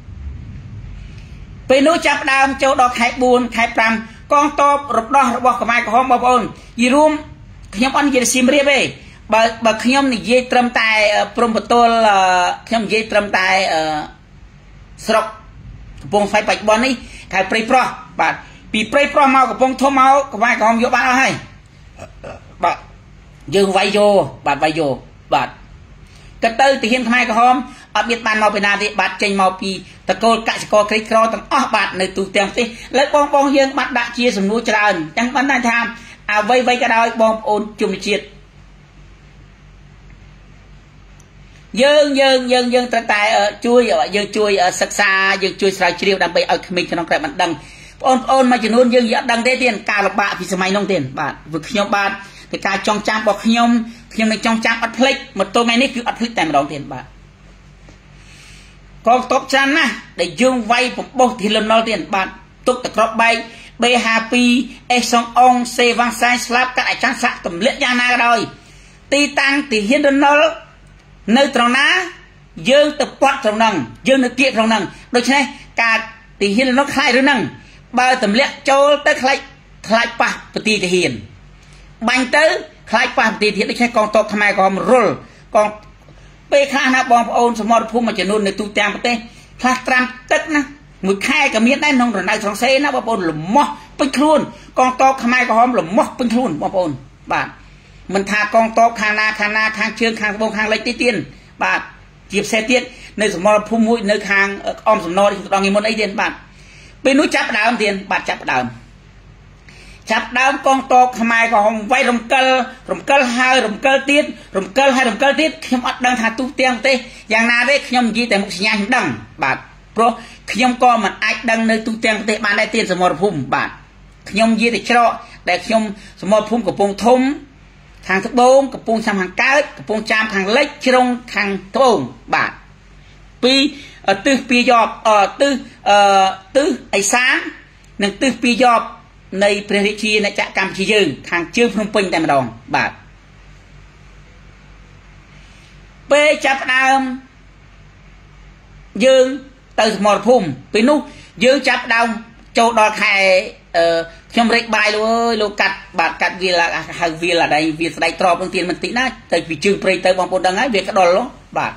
ពេលនោះចាប់ដើមចូលដល់ខែ4ខែ5កងទ័ពរំដោះរបស់ខ្មែរក្រហមបងប្អូនយីរួមខ្ញុំអត់និយាយសៀមរាបទេបើខ្ញុំនិយាយត្រឹមតែព្រំបទល់ខ្ញុំនិយាយត្រឹមតែស្រុកកំពង់ស្វាយបច្ចុប្បន្ននេះខែព្រៃប្រោះបាទពីព្រៃប្រោះមកកំពង់ធំមកខ្មែរក្រហមយកបានអស់ហើយបាទយើងវាយយកបាទវាយយកបាទក៏ទៅទាហានខ្មែរក្រហមអត់មានបានមកពីណាទេបាទចេញមកពីតកូលកសិករក្រីក្រទាំងអស់បាទនៅទូទាំងប្រទេសលើបងយើងបានដាក់ជាសំណួរច្រើនចឹងបានថាអ្វីក៏ដោយបងប្អូនជំនឿជាតិយើងត្រូវតែជួយសិក្សាយើងជួយស្រាវជ្រាវដើម្បីឲ្យក្មេងក្នុងក្រែបណ្ដឹងបងប្អូនមួយចំនួនយើងអត់ដឹងទេទៀតការលំបាកពីសម័យនោះទៀតបាទព្រោះខ្ញុំបាទពីការចងចាំរបស់ខ្ញុំនឹងចងចាំអត់ភ្លេចមកទល់ថ្ងៃនេះគឺអត់ភ្លេចតែម្ដងទៀតបាទកងទ័ពច្រើនណាស់ដែលយើងវាយបំបោះទីលំណុលទៀតបាទទុកតក្របបែក B52 S អងសេវាងសាយស្លាប់កាត់អាចារ្យសាក់ទម្លាក់យ៉ាងណាក៏ដោយទីតាំងទីហ៊ានលំណុលនៅត្រង់ណាយើងទៅពាត់ត្រង់ហ្នឹងយើងនៅគៀកត្រង់ហ្នឹងដូច្នេះការទីហ៊ានលំណុលខ្លាចឬហ្នឹងបើទម្លាក់ចូលទៅខ្លាចប៉ះប្រទីទាហានបាញ់ទៅខ្លាចប៉ះប្រទីទាហានដូច្នេះកងទ័ពខ្មែរក៏រុលកងពេលខ្លះណាបងប្អូនសមរភូមិមួយចំនួននៅទូទាំងប្រទេសខ្លះត្រាំទឹកណាមួយខែក៏មានដែរក្នុងរណ្ដៅស្រងសេណាបងប្អូនលំមាស់ពេញខ្លួនកងទ័ពខ្មែរក្រហមលំមាស់ពេញខ្លួនបងប្អូនបាទមិនថាកងទ័ពខាងណាខាងជើងខាងត្បូងខាងលិចទៀតបាទជាផ្សេងទៀតនៅសមរភូមិមួយនៅខាងអមសំណរទីដងមុនអីទៀតបាទពេលនោះចាប់ដើមទៀតបាទចាប់ដើមកងទ័ពខ្មែរក្រហមវាយរំកិលហើយរំកិលទៀតខ្ញុំអត់ដឹងថាទូទាំងប្រទេសយ៉ាងណាទេខ្ញុំនិយាយតែមុខសញ្ញាខ្ញុំដឹងបាទព្រោះខ្ញុំក៏មិនអាចដឹងនៅទូទាំងប្រទេសបានដែរទៀតសមរភូមិបាទខ្ញុំនិយាយតែច្រកដែលខ្ញុំសមរភូមិកំពង់ធំខាងត្បូងកំពង់ចាមខាងកើតកំពង់ចាមខាងលិចជ្រុងខាងត្បូងបាទពីទិសពីយប់ទិសអេសាននិងទិសពីយប់នៃព្រះរាជាណាចក្រកម្ពុជាយើងខាងជើងភ្នំពេញតែម្ដងបាទពេលចាប់ដើមយើងទៅសមរភូមិពេលនោះយើងចាប់ដើមចូលដល់ខែខ្ញុំរែកបាយលោកអើយលោកកាត់វាហៅវាអីវាស្ដែកត្រប់នឹងទៀនបន្តិចណាទៅពីជើងព្រៃទៅបងប្អូនដឹងហើយវាក្ដុលបាទ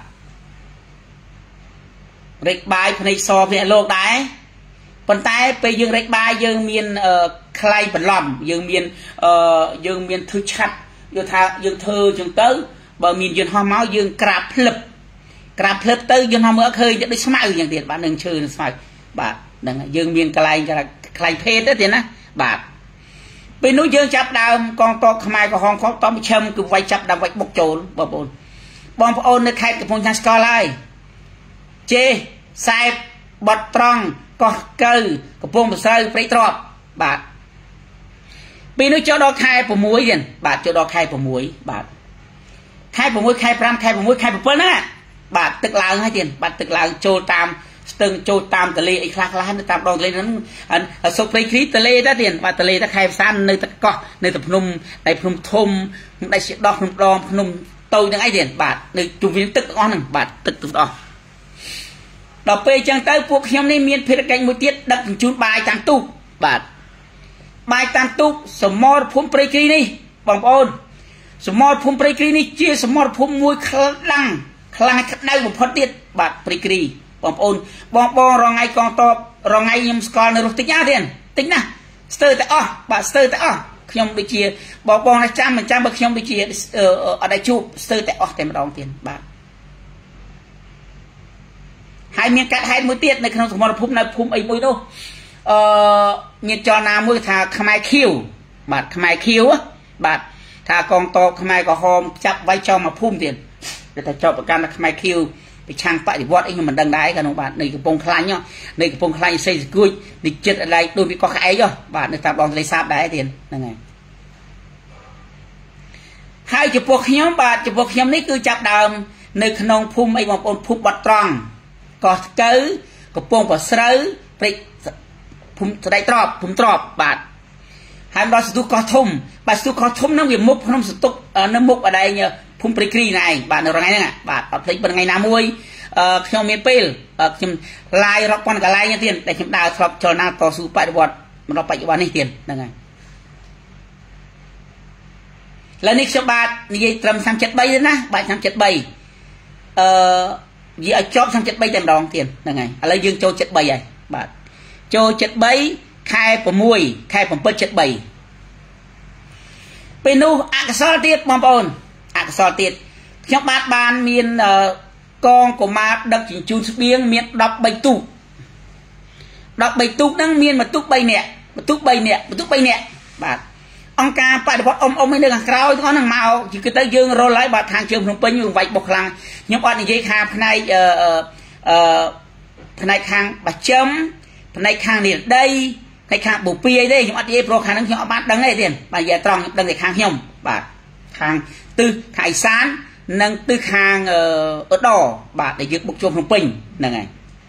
រែកបាយភ្នែកសភ្នែកលោកដែរប៉ុន្តែពេលយើងរែកបាយយើងមានខ្លែងបន្លំយើងមានធ្វើឆាត់យកថាយើងធ្វើចឹងទៅបើមានយន្តហោះមកយើងក្រាបភ្លឹបទៅយន្តហោះមើលឃើញដូចស្មៅយ៉ាងទៀតបាទនឹងឈើនឹងស្មៅបាទហ្នឹងយើងមានកន្លែង khai phê đó tiền á bạc bên núi dương chắp đàm con to khai có hòn khó to bị châm cứ vay chắp đàm vay bốc trốn bom ôn nơi khai cái phong trang score lại chê sai bọt tròn có cừ cái phong sơi phải trọt bạc bên núi cho đó khai của muối gì bạc cho đó khai của muối bạc khai của muối khai pram khai của muối khai của phân á bạc tức là hay tiền bạc tức là trôi tam từng trôi tam tờ lê ấy khác là nó tam đòn lên nó sốc lấy khí tờ lê đó tiền và tờ lê ta khai san nơi ta co nơi tập nôm đại phun thôm đại sẽ đo phun đo nôm tôi đang ai tiền bạc nơi chủ viên tức on bạc tức từ đó đọc về chẳng tới cuộc hiểm này miền phía cạnh một tiết đặt chút bài tam tu bạc bài tam tu sầm mò phun prey kí đi bằng ôn sầm mò phun prey kí đi chia sầm mò phun mùi khăng đây một phát tiết bạc prey kí bom ôn bom rong ngay con to rong ngay nhom scol nơi tính nhá tiền tính nè sơ tại bà sơ tại nhom đi chia bom là 100% bậc nhom đi chia ở đây chụp sơ tại tiền đóng tiền bạc hai miếng cắt hai mũi tiết này không phải một phút này phút ấy mũi đâu nhiệt cho nào mũi thà khai khiêu bạc khai khiêu á bạc thà con to khai có hôm chắp vai cho mà phun tiền để ta cho bậc can là khai khiêu bị trang tại thì vót anh mình đăng đái cả nó bạn này cái bông khai nhá này cái bông khai xây cười đi chết ở đây đôi bị có khai cho bạn được tạm đòn lấy sáp đái tiền là này hai chục cuộc nhóm bạn chục cuộc nhóm này cứ chặt đàm nơi khung phum ấy một con phum bật tròn có cứ có bông có sới bị phum đại trọp bạn hai đó sự có thùng bạn sự có thùng nó bị múc nó sự tục nó múc ở đây nhờ phun prikri này bạn được ngay nè bạn tập thấy bên ngày nào muối trong miền pil lai rock con cả lai như tiền để chúng ta học cho na to su phải bọt nó phải bọt này tiền là ngày lần này số 3 như trầm sang chất bay nữa bạn sang chất bay vì ở chóp sang chất bay tiền đòn tiền là ngày lấy dương châu chất bay này bạn châu chất bay khai của muối khai của bớt chất bay penu akasol tiết bom ôn so tiệt trong bát ban miền con của ma đập chỉnh chu biếng miền đọc bài tụ đang miền mà túc bay nè bạn ông ca phải được ông mới được hàng cao có thằng màu chỉ cứ tới dương rồi lấy bát hàng trường không bao nhiêu vậy bọc lăng nhưng bạn này khang này khang bà chấm này khang này đây này khang bổ pi đây nhưng bạn đi pro khang nó bát đằng này tiền bà giờ tròn đằng này khang nhom bạn khang từ hải sản nâng từ hàng ở đỏ bạn để dựng bục chôm không bình là ngày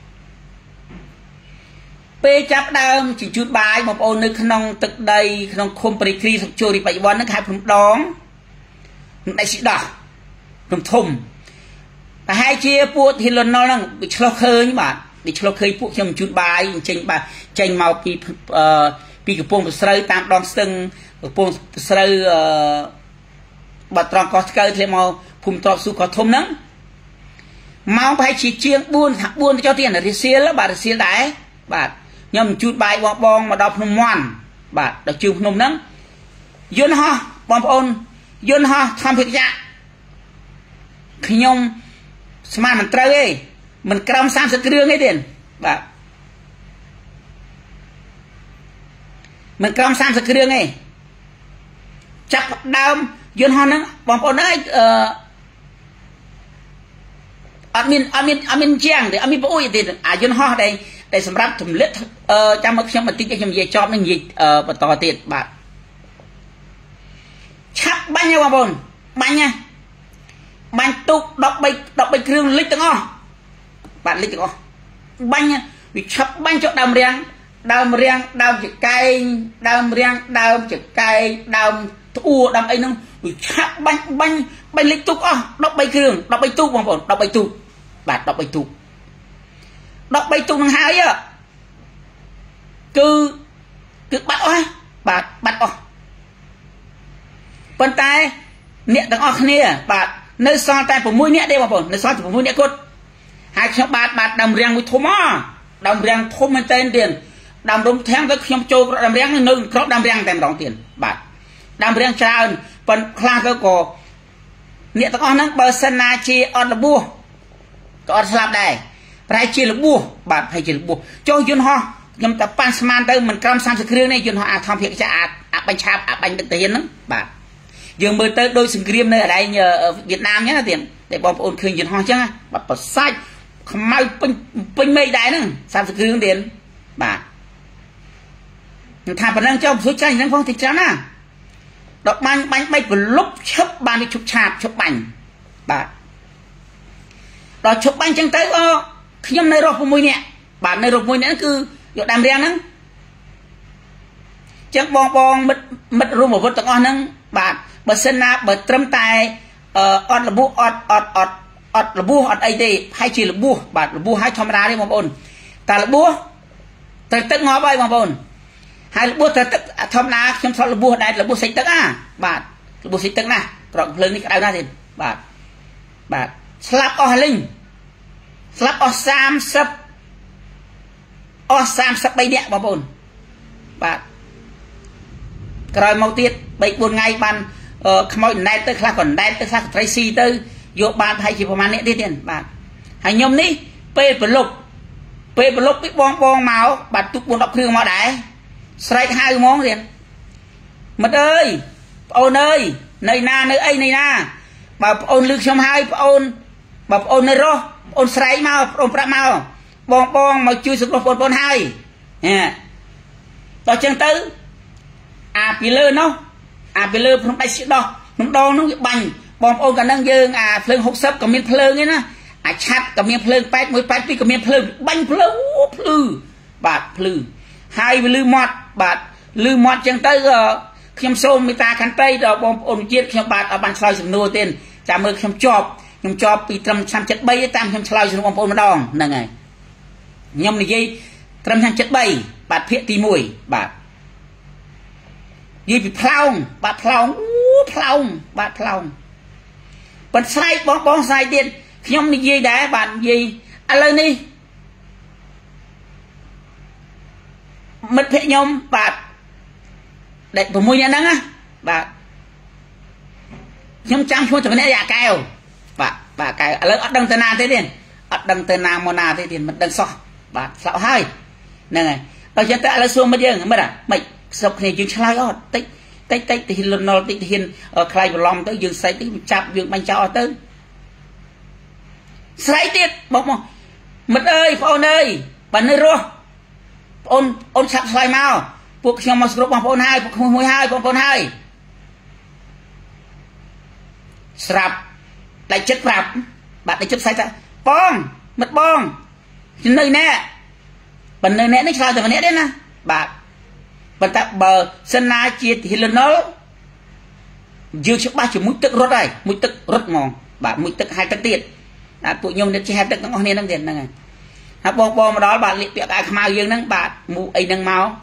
p chắp đam chỉ chút bài một ôn nước nông thực đây nông không phải khi thực chui đi bảy bọn nước hai phần đón đại sĩ đỏ from thùng hai chia buộc thì lần nó đang bị chlo khơi những bạn bị chlo khơi buộc cho một chút bài tranh màu pi cái phong sợi tam đòn sưng phong sợi bật tròn có cơ thì màu phun trọt su có thôm nắng máu phải chỉ chiên buôn cho tiền ở thì xia là bà xia đái bà nhầm chút bài bong mà đọc nôm ngoan bà đọc chiêu nôm nắng yun ho bom ôn yun ho tham việc dạ khi nhom smart mình trâu ấy mình cầm sam sợi đường ấy tiền bà mình cầm sam sợi đường ấy chắc đam yun ho nắng bom ôn ấy admin chiang để admin bôi thì yun ho đây để sắm ráp thùng lít trong một trong một tí cho về cho mình gì và to tiền bạn chắc bánh nhau bom bánh nha bánh tục đọc bạch kêu lít từng o bạn lít từng o bánh nha vì chắc bánh cho đầm riang đào chữ cay đầm riang đào chữ cay đào thua đầm ấy nông vì chắc bánh lít tục o đọc bạch kêu đọc bạch tục bom đọc bạch tục bạn đọc bạch tục đọc bạch tục hai á cứ bắt oi bắt oi phần tay niệmទាំងអស់គ្នាបាទនៅសល់តែ6នាក់ទេបងប្អូននៅសល់តែ6នាក់គាត់ហើយខ្ញុំបាទដំរៀងមួយធំដំរៀងធំមែនតើទៀតដំរំធាំងទៅខ្ញុំចូលដំរៀងនៅក្របដំរៀងតែម្ដងទៀតបាទដំរៀងច្រើនប៉ុន្តែខ្លះទៅក៏អ្នកទាំងអស់ហ្នឹងបើសិនណាជាអត់លបួសក៏អត់ស្លាប់ដែរប្រហែលជាលបួសបាទប្រហែលជាលបួសចូលយន្តហោះ nhầm tập pan sman tới mình cầm sang sực riêng này dân họ tham việc cha bánh chạp bánh được tiền đó bà giờ mới tới đôi sừng riêng nơi ở đây nhờ ở Việt Nam nhé tiền để bom ôn khơi dân họ chứ bà bật sai không mai pin mây đáy nữa sang sực riêng tiền bà thà phần năng cho số tranh năng phong thịt trắng à đọc bánh bay của lúc chớp bàn đi chụp chạp chụp bánh bà đó chụp bánh chẳng tới có khi nhâm nơi rộp mùi nè bà nơi rộp mùi nè cứ dụ đàm riêng nâng chẳng bong mất rùm một vật tầng on nâng bà sân nạp bà trâm tài ọt là bu ọt là bu ọt ấy đi hay chỉ là bu bà là bu hai thom ra đi mà bồn ta là bu ta tức ngó bay mà bồn hai là bu ta tức thom ra trong sau là bu đây là bu xích tức à bà là bu xích tức nè rồi lên đi cái nào thì bà slap o linh slap o sam sắp bay nhẹ mà bồn bà rồi mau tiết 3-4 ngày ban khmoi nét tới khác còn nét tới khác Tracy tới vô ban hay chỉประมาณ nét tiền bạn hay nhom ní pe lục biết bong máu bạn tụt buồn đọc khương máu đái strike 2 món tiền mật ơi ôn ơi nơi na nơi ấy nơi na bà ôn lược trong 2 bà ôn nơi ro ôn strike mau ôn prap mau bong mà chui sụp ôn 2 nè đó chân tới bị lơ nó bị lơ không đai xịt đo nó đo nó bành bom ôn cả năng dương phơi hộp sấp cả miếng phơi ấy nè chặt cả miếng phơi pet mới pet với cả miếng phơi bành phơi bạt phơi hai với lư mọt chẳng tới khiêm xôm người ta khăn tây rồi bom ôn chiết khiêm bạt ở bàn soi sừng nô tiền chạm mơ khiêm chọp bị trầm trăm chất bay tam khiêm soi sừng bom ôn mà đòn nè ngày nhom này dây trầm trăm chất bay bạt phiện tì mùi bạt gì bị phồng bạt phồng bật sai bóng sai tiền nhom này dây đá bạn gì lên đi mất phệ nhom bạt để của môi nhà nắng á bạt nhom trăm cho cái này dạ kèo bà cái lớn ở đằng tây nam thế tiền ở đằng tây nam mona thế tiền mất đằng so bạt sạo hai này ở trên tại là xuông mất dương mất à mày sọc này dương khai ở tích thì lần nào tích hiền ở khai vào lòng tới dương say tích chạm dương bánh cháo tới say tiết bóng mất ơi phone ơi bạn ơi rô ôn sạc xoay mau buộc xong mà sụp bằng phone 2 buộc mùi 2 bằng phone 2 sạp lại chất sạp bạn lại chất say ta bong mất bong nơi nè bạn nơi nè nó sao từ nè đấy nè bạn ta bờ sân na chia thì lần nó dương cho ba chỉ mũi tức rốt này mũi tức rốt mòn bạn mũi tức 2 tấc tiền tụi nhung nên chỉ 2 tấc nó ngon nên tiền này bong mà đó bạn liệt bịa cái màu dương nâng bạn mũ ấy nâng màu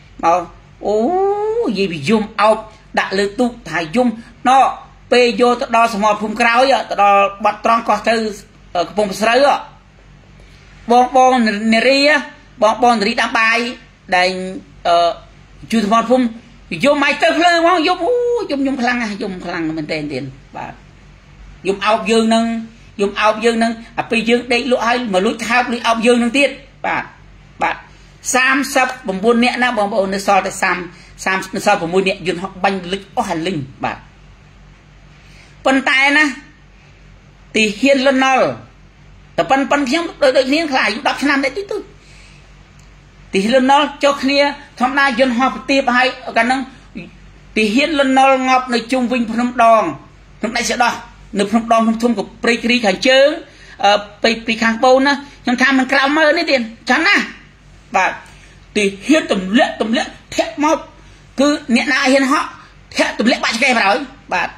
gì bị zoom out đặt lư tu thải zoom nó pe vô tao đo smart phun cáo vậy tao đo bắt tròn co tư ở cái vùng sới ạ bong neri đam bài đành chưa smart phun vô máy tơ phơi mong dùng khăng mình tên tiền bạn dùng out dương nâng bây dương đây lụa hay mà lụa thao lụa out dương nâng tiết bạn sam sập bầm buôn nẹt na bầm bồn so tới sam so bầm buôn nẹt dương họ banh lịch hành linh bạn phân tay na thì hiền lần nào tập phân khiêm đôi khiêm lại đọc năm đấy tí thì lần nào cho kia tham gia dân họ tiệp hay cái năng thì hiền lần nào ngọc nơi trung vinh phun đòn hôm nay sẽ đo nơi phun đòn phun thun của pre kháng chớ pre kháng bồn á trong tham mình cào mơ đấy tiền chán à và thì hiền tụm lệ thét một cứ nhẹ na hiền họ thét tụm lệ bạn kề vào đấy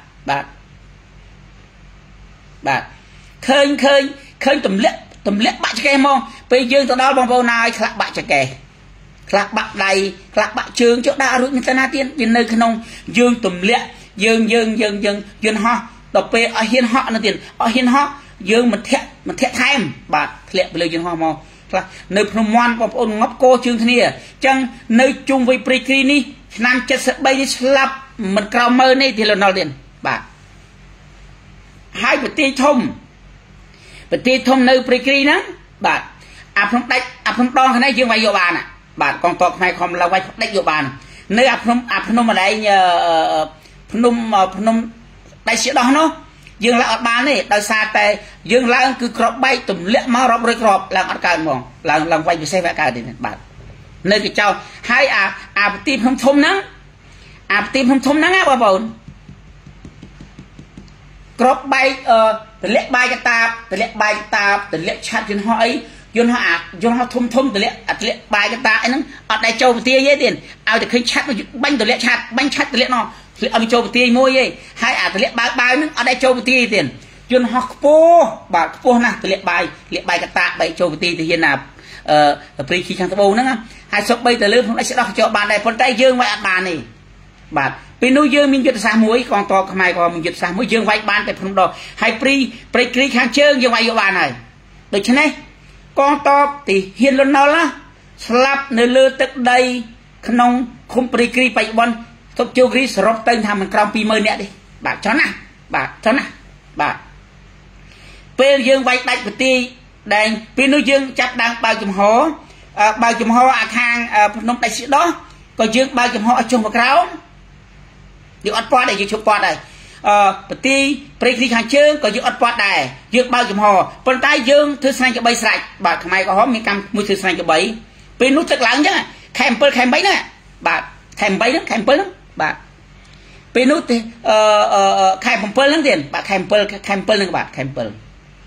bạn khơi tụm lệ bạn kề mong bây giờ tao đó bằng vô này khạc bạn kề khạc bạn đầy khạc bạn trường chỗ đa rồi người ta na tiên tiền nơi không dương tụm lệ dương họ đọc về ở hiền họ là tiền ở hiền họ dương mình thét thêm bạn lệ về lời dương họ mò nơi phnom ngoan bom ôn ngóc cô chương thế này chẳng nơi chung với pre ni nam chất sẽ bay slap mình cào mơ này thì là nào tiền bạn hai bữa tê thông nơi pre đó bạn phnom đòn cái này dương vay vô bàn bạn con to hai không lao quay đánh vô bàn nơi áp phnom ở đây phnom đại sĩ đó nó dương là ở bàn này đào xa tay dương là cứ crop bay tụm lẹ mau rộp rồi crop làm ăn càng mòn làm quay bị xe vẽ cả đến bạn nơi cái cháu hai tim không thôm nắng tim không thôm nắng á bà bồn crop bay từ lẹ bay cái tạp từ lẹ chặt trên họ ấy dân họ thôm từ lẹ bay cái tạp ấy nó ở đây châu tia dễ tiền ao thì khi chặt bánh từ lẹ chặt bánh chặt từ lẹ nó thì ông châu tia môi ấy hai từ lẹ bay nó ở đây châu tia tiền dân họ po nè từ lẹ bay cái tạp bay châu tia thì hiện nào pri khi sang tàu nữa hai sốc bay từ lươn không ai sẽ đọc cho bạn này con tay dương vậy bạn này bạn pin nuôi dương mình giật xa muối còn to không ai còn mình giật xa muối dương vậy bạn tại không đó hai pri khang chương dương vậy bạn này được chưa này con to thì hiền luôn nó lá slap nơi lơ tức đây không không pri bay bon top chiêu gri srop tên tham mình cầm pi mơ nè đi bạn cho nè bạn pe dương vậy đại ti đây pin nuôi dương chặt đang bao chùm hố khang nông đại sĩ đó còn dương bao chùm hố chung vào cáo dương ớt pot này dương chụp pot này ti pre hàng chương còn dương ớt pot này dương bao chùm hố còn tay dương thứ sang cho bay sạch bà thằng mày có hóm miếng cam mua thứ sang cho bảy pin nút chắc lắng chứ kèm bấy nè bà kèm bấy đó bà pin nút thì kèm pơ lắm tiền bà kèm pơ lắm bà kèm pơ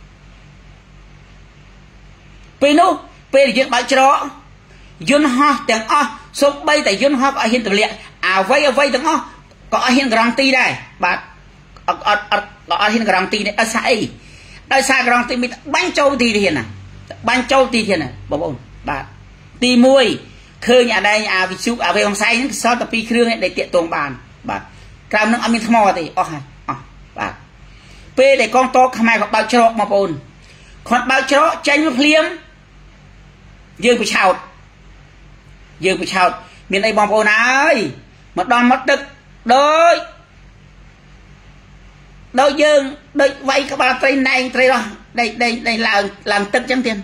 pinu pe dương bao chó dương ho tiếng số bay tại dương ho có hiện tượng liệt vay tiếng có hiện grand ti đây bạn có hiện grand ti này ở xa grand ti mình bánh châu ti hiện này bảo bạn ti muôi khơi nhà đây vì chú về ông say những sao tập pi khương để tiện tuồng bàn bạn cam nước amin thmo thì bạn pe để con to không ai có bao chó mà bồn còn bao chó tranh một liếm dương bị chào miền đây bom ôn ơi mà đòn mất đức đôi dương đôi vay các bạn trên này rồi đây làm tức chẳng tiền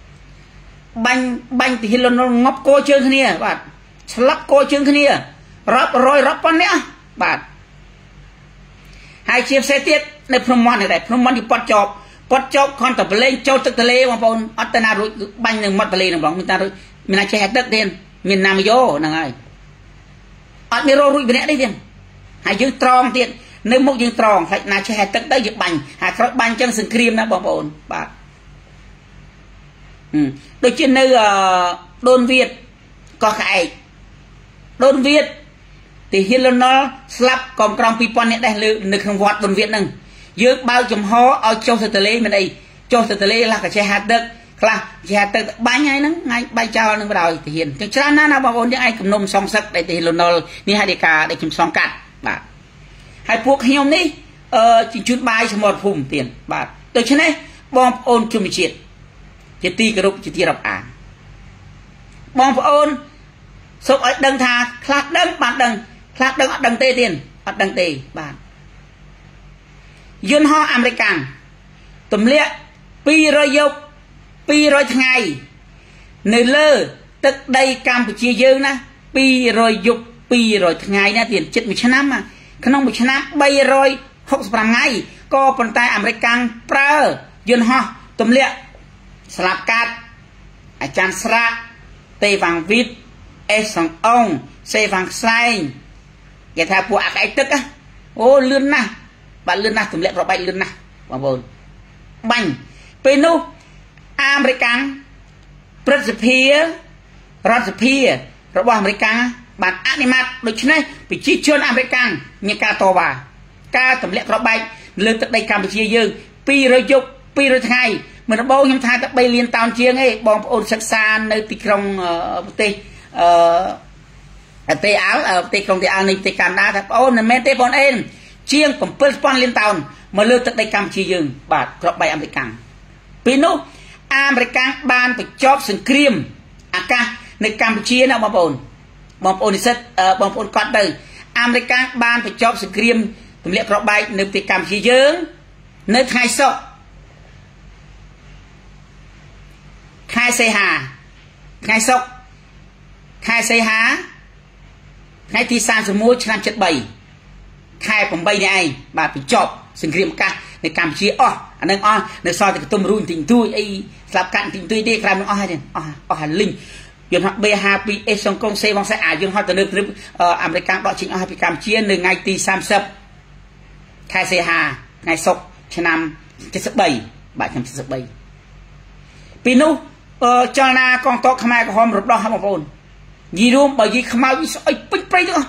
banh thì nó ngóc cô chương thế này bạn lắp cô chương thế này róp con nhé bạn hai chiếc xe tiết này from one thì pot chop con tập lên châu tức tele mà bọn ở tên nào rồi banh đừng mất tele đừng bóng người ta rồi mình là che đất tiền miền Nam vô nè ngay ở miền rồi bên đây tiền hai dương tròn tiền nếu một dương tròn phải là che đất tới giật banh hai khói banh chân sừng cream đó bọn bạn đôi trên nơi đôn Việt có khải đôn Việt thì hiện nó slap còn trong pipon này đây lực không vọt đôn Việt nâng dương bao chùm hó ở châu sơ tele bên đây châu sơ tele là cái che hạt đất là che hạt đất bánh hay nắng ngay bay trao nó bắt đầu thì hiện cái chán nó bảo ôn những ai cầm nôm song sắc đây thì lần nó như hai đề cà để chùm song cắt bạn hai cuộc hiếu ní chỉ chút bài cho một phùng tiền bạn tôi cho nên bom ôn chùm triệt chỉ ti cái rục chỉ ti đập bom ôn số ở đằng thà khát đằng bạn khát đằng ở đằng tê tiền ở đằng tê bạn dân ho American tụm lẹ pi rồi ngày nơi lơ tức đây Campuchia dư na pi rồi ngày na tiền chết 1 năm mà không 1 năm bay rồi 65 ngày có phần tay American pra dân ho tụm lẹ slap card chan sra tê vàng vít sòng ông xe vàng xanh vậy thà của cái tức á ô lươn na bạn lươn na tụm lẹ rồi bay lươn na bằng bồn bánh penu American recipe rồi American bạn animat được chứ này bị chi chôn American như ca to bà ca tụm lẹ rồi bay lươn tới đây Campuchia dư pi rồi ngày mình nó bố nhóm thai ta bay liên tàu chiêng ấy bom ôn sắc xa nơi tì krong tê áo tê krong tê áo này tê cam đá ta ôn là men tê bọn em chiêng còn phân pon liên tàu mà lơ tới đây Campuchia dừng bà drop bay American pinu American ban phải chop sừng cream ca nơi Campuchia nào bom ôn set bom ôn quạt đây American ban phải chop sừng cream tụi lẹ drop bay nơi tê Campuchia dừng nơi thay sọ khai xe hà khai sốc khai xây há ngay thì sang số mua năm chất bảy khai bằng bay này bà bị chọc sinh riêng cả để cảm chia anh đang để so thì tôm run tình tôi ấy làm cạn tình tôi đi làm nó hay hẳn linh dân họ bê happy e song công xe bằng xe dân họ từ nước American đó chính hai cam chia từ ngày tí sam sập khai xe hà ngày sọc năm cái sập bảy bạn trăm sập bảy pinu cho na con to khmer của hôm rồi đó không ổn gì luôn bởi vì khmer bị sỏi bích bích nữa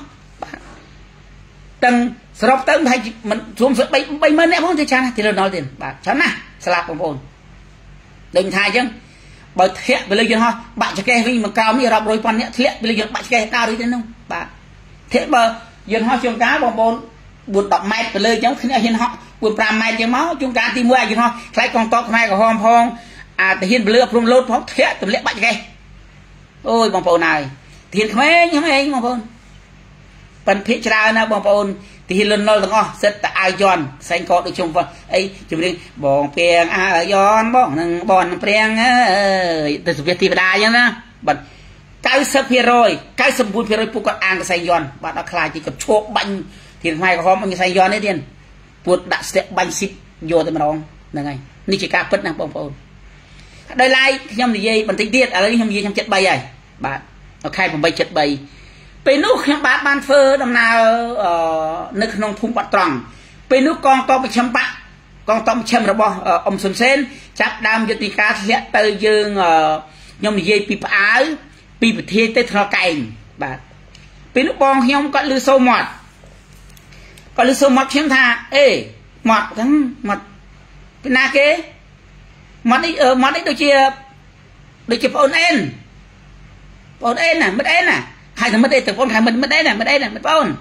từng sập tới hay mình xuống sập bay bay mấy nè không thì chán thì nó nói tiền bạn chán nè slap không ổn đừng thay chứ bởi thiệt bây giờ ha bạn cho cái vì mà cao như rập rồi con nhẹ thiệt bây giờ bạn cho cái cao đi thế không bạn thiệt mà giờ họ chung cá bằng bồn buồn đập mét bây giờ giống khi này họ buồn pram mét cho máu chung cá tìm mua gì họ lấy con to này của hôm phong thì hiện bây giờ from lốt phong thiệt tụi lẽ bạn cho cái ôi bằng bồn này thiệt mấy như mấy bằng bồn phần phía ra na bằng bồn thì lần nó là rất là ai giòn xanh có được chung vào ấy chụp đi bòn pieng ai giòn bòn pieng từ Việt Nam đài nhá bật cái sập phía rồi cái sập bùn phía rồi phụ con ăn cái xanh giòn bạn đã khai chỉ cần chốt bánh thì mai có hôm anh xanh giòn đấy tiền buộc đã sẽ bánh xịt vô tới mà đong là ngày ní chỉ cá bứt nè bông bồn đây lại nhom gì vậy bản tính tiết ở đây nhom gì nhom chất bay này bạn nó khai bằng bay chất bayไปนุขยังบาดบานเฟอร์ดำนานึกนองพุ่งปัดตรังไปนุกองตอไปชมปะกองตอไปชมระบอมสุนเซนจับดามยุติการเสียเตยยืงยมเย่ปีปอ้ายปีประเทศเตทรไก่บาดไปนุบองยมก็ลือโซหมดก็ลือโซหมดเพียงท่าหมดทั้งหมดเป็นนาเกหมดนี่โดยเฉพาะเอ็นน่ะไม่เอ็นน่ะใครทำไม่ได้แต่คนใครมันไม่ได้น่ะไม่ได้น่ะมันป้อน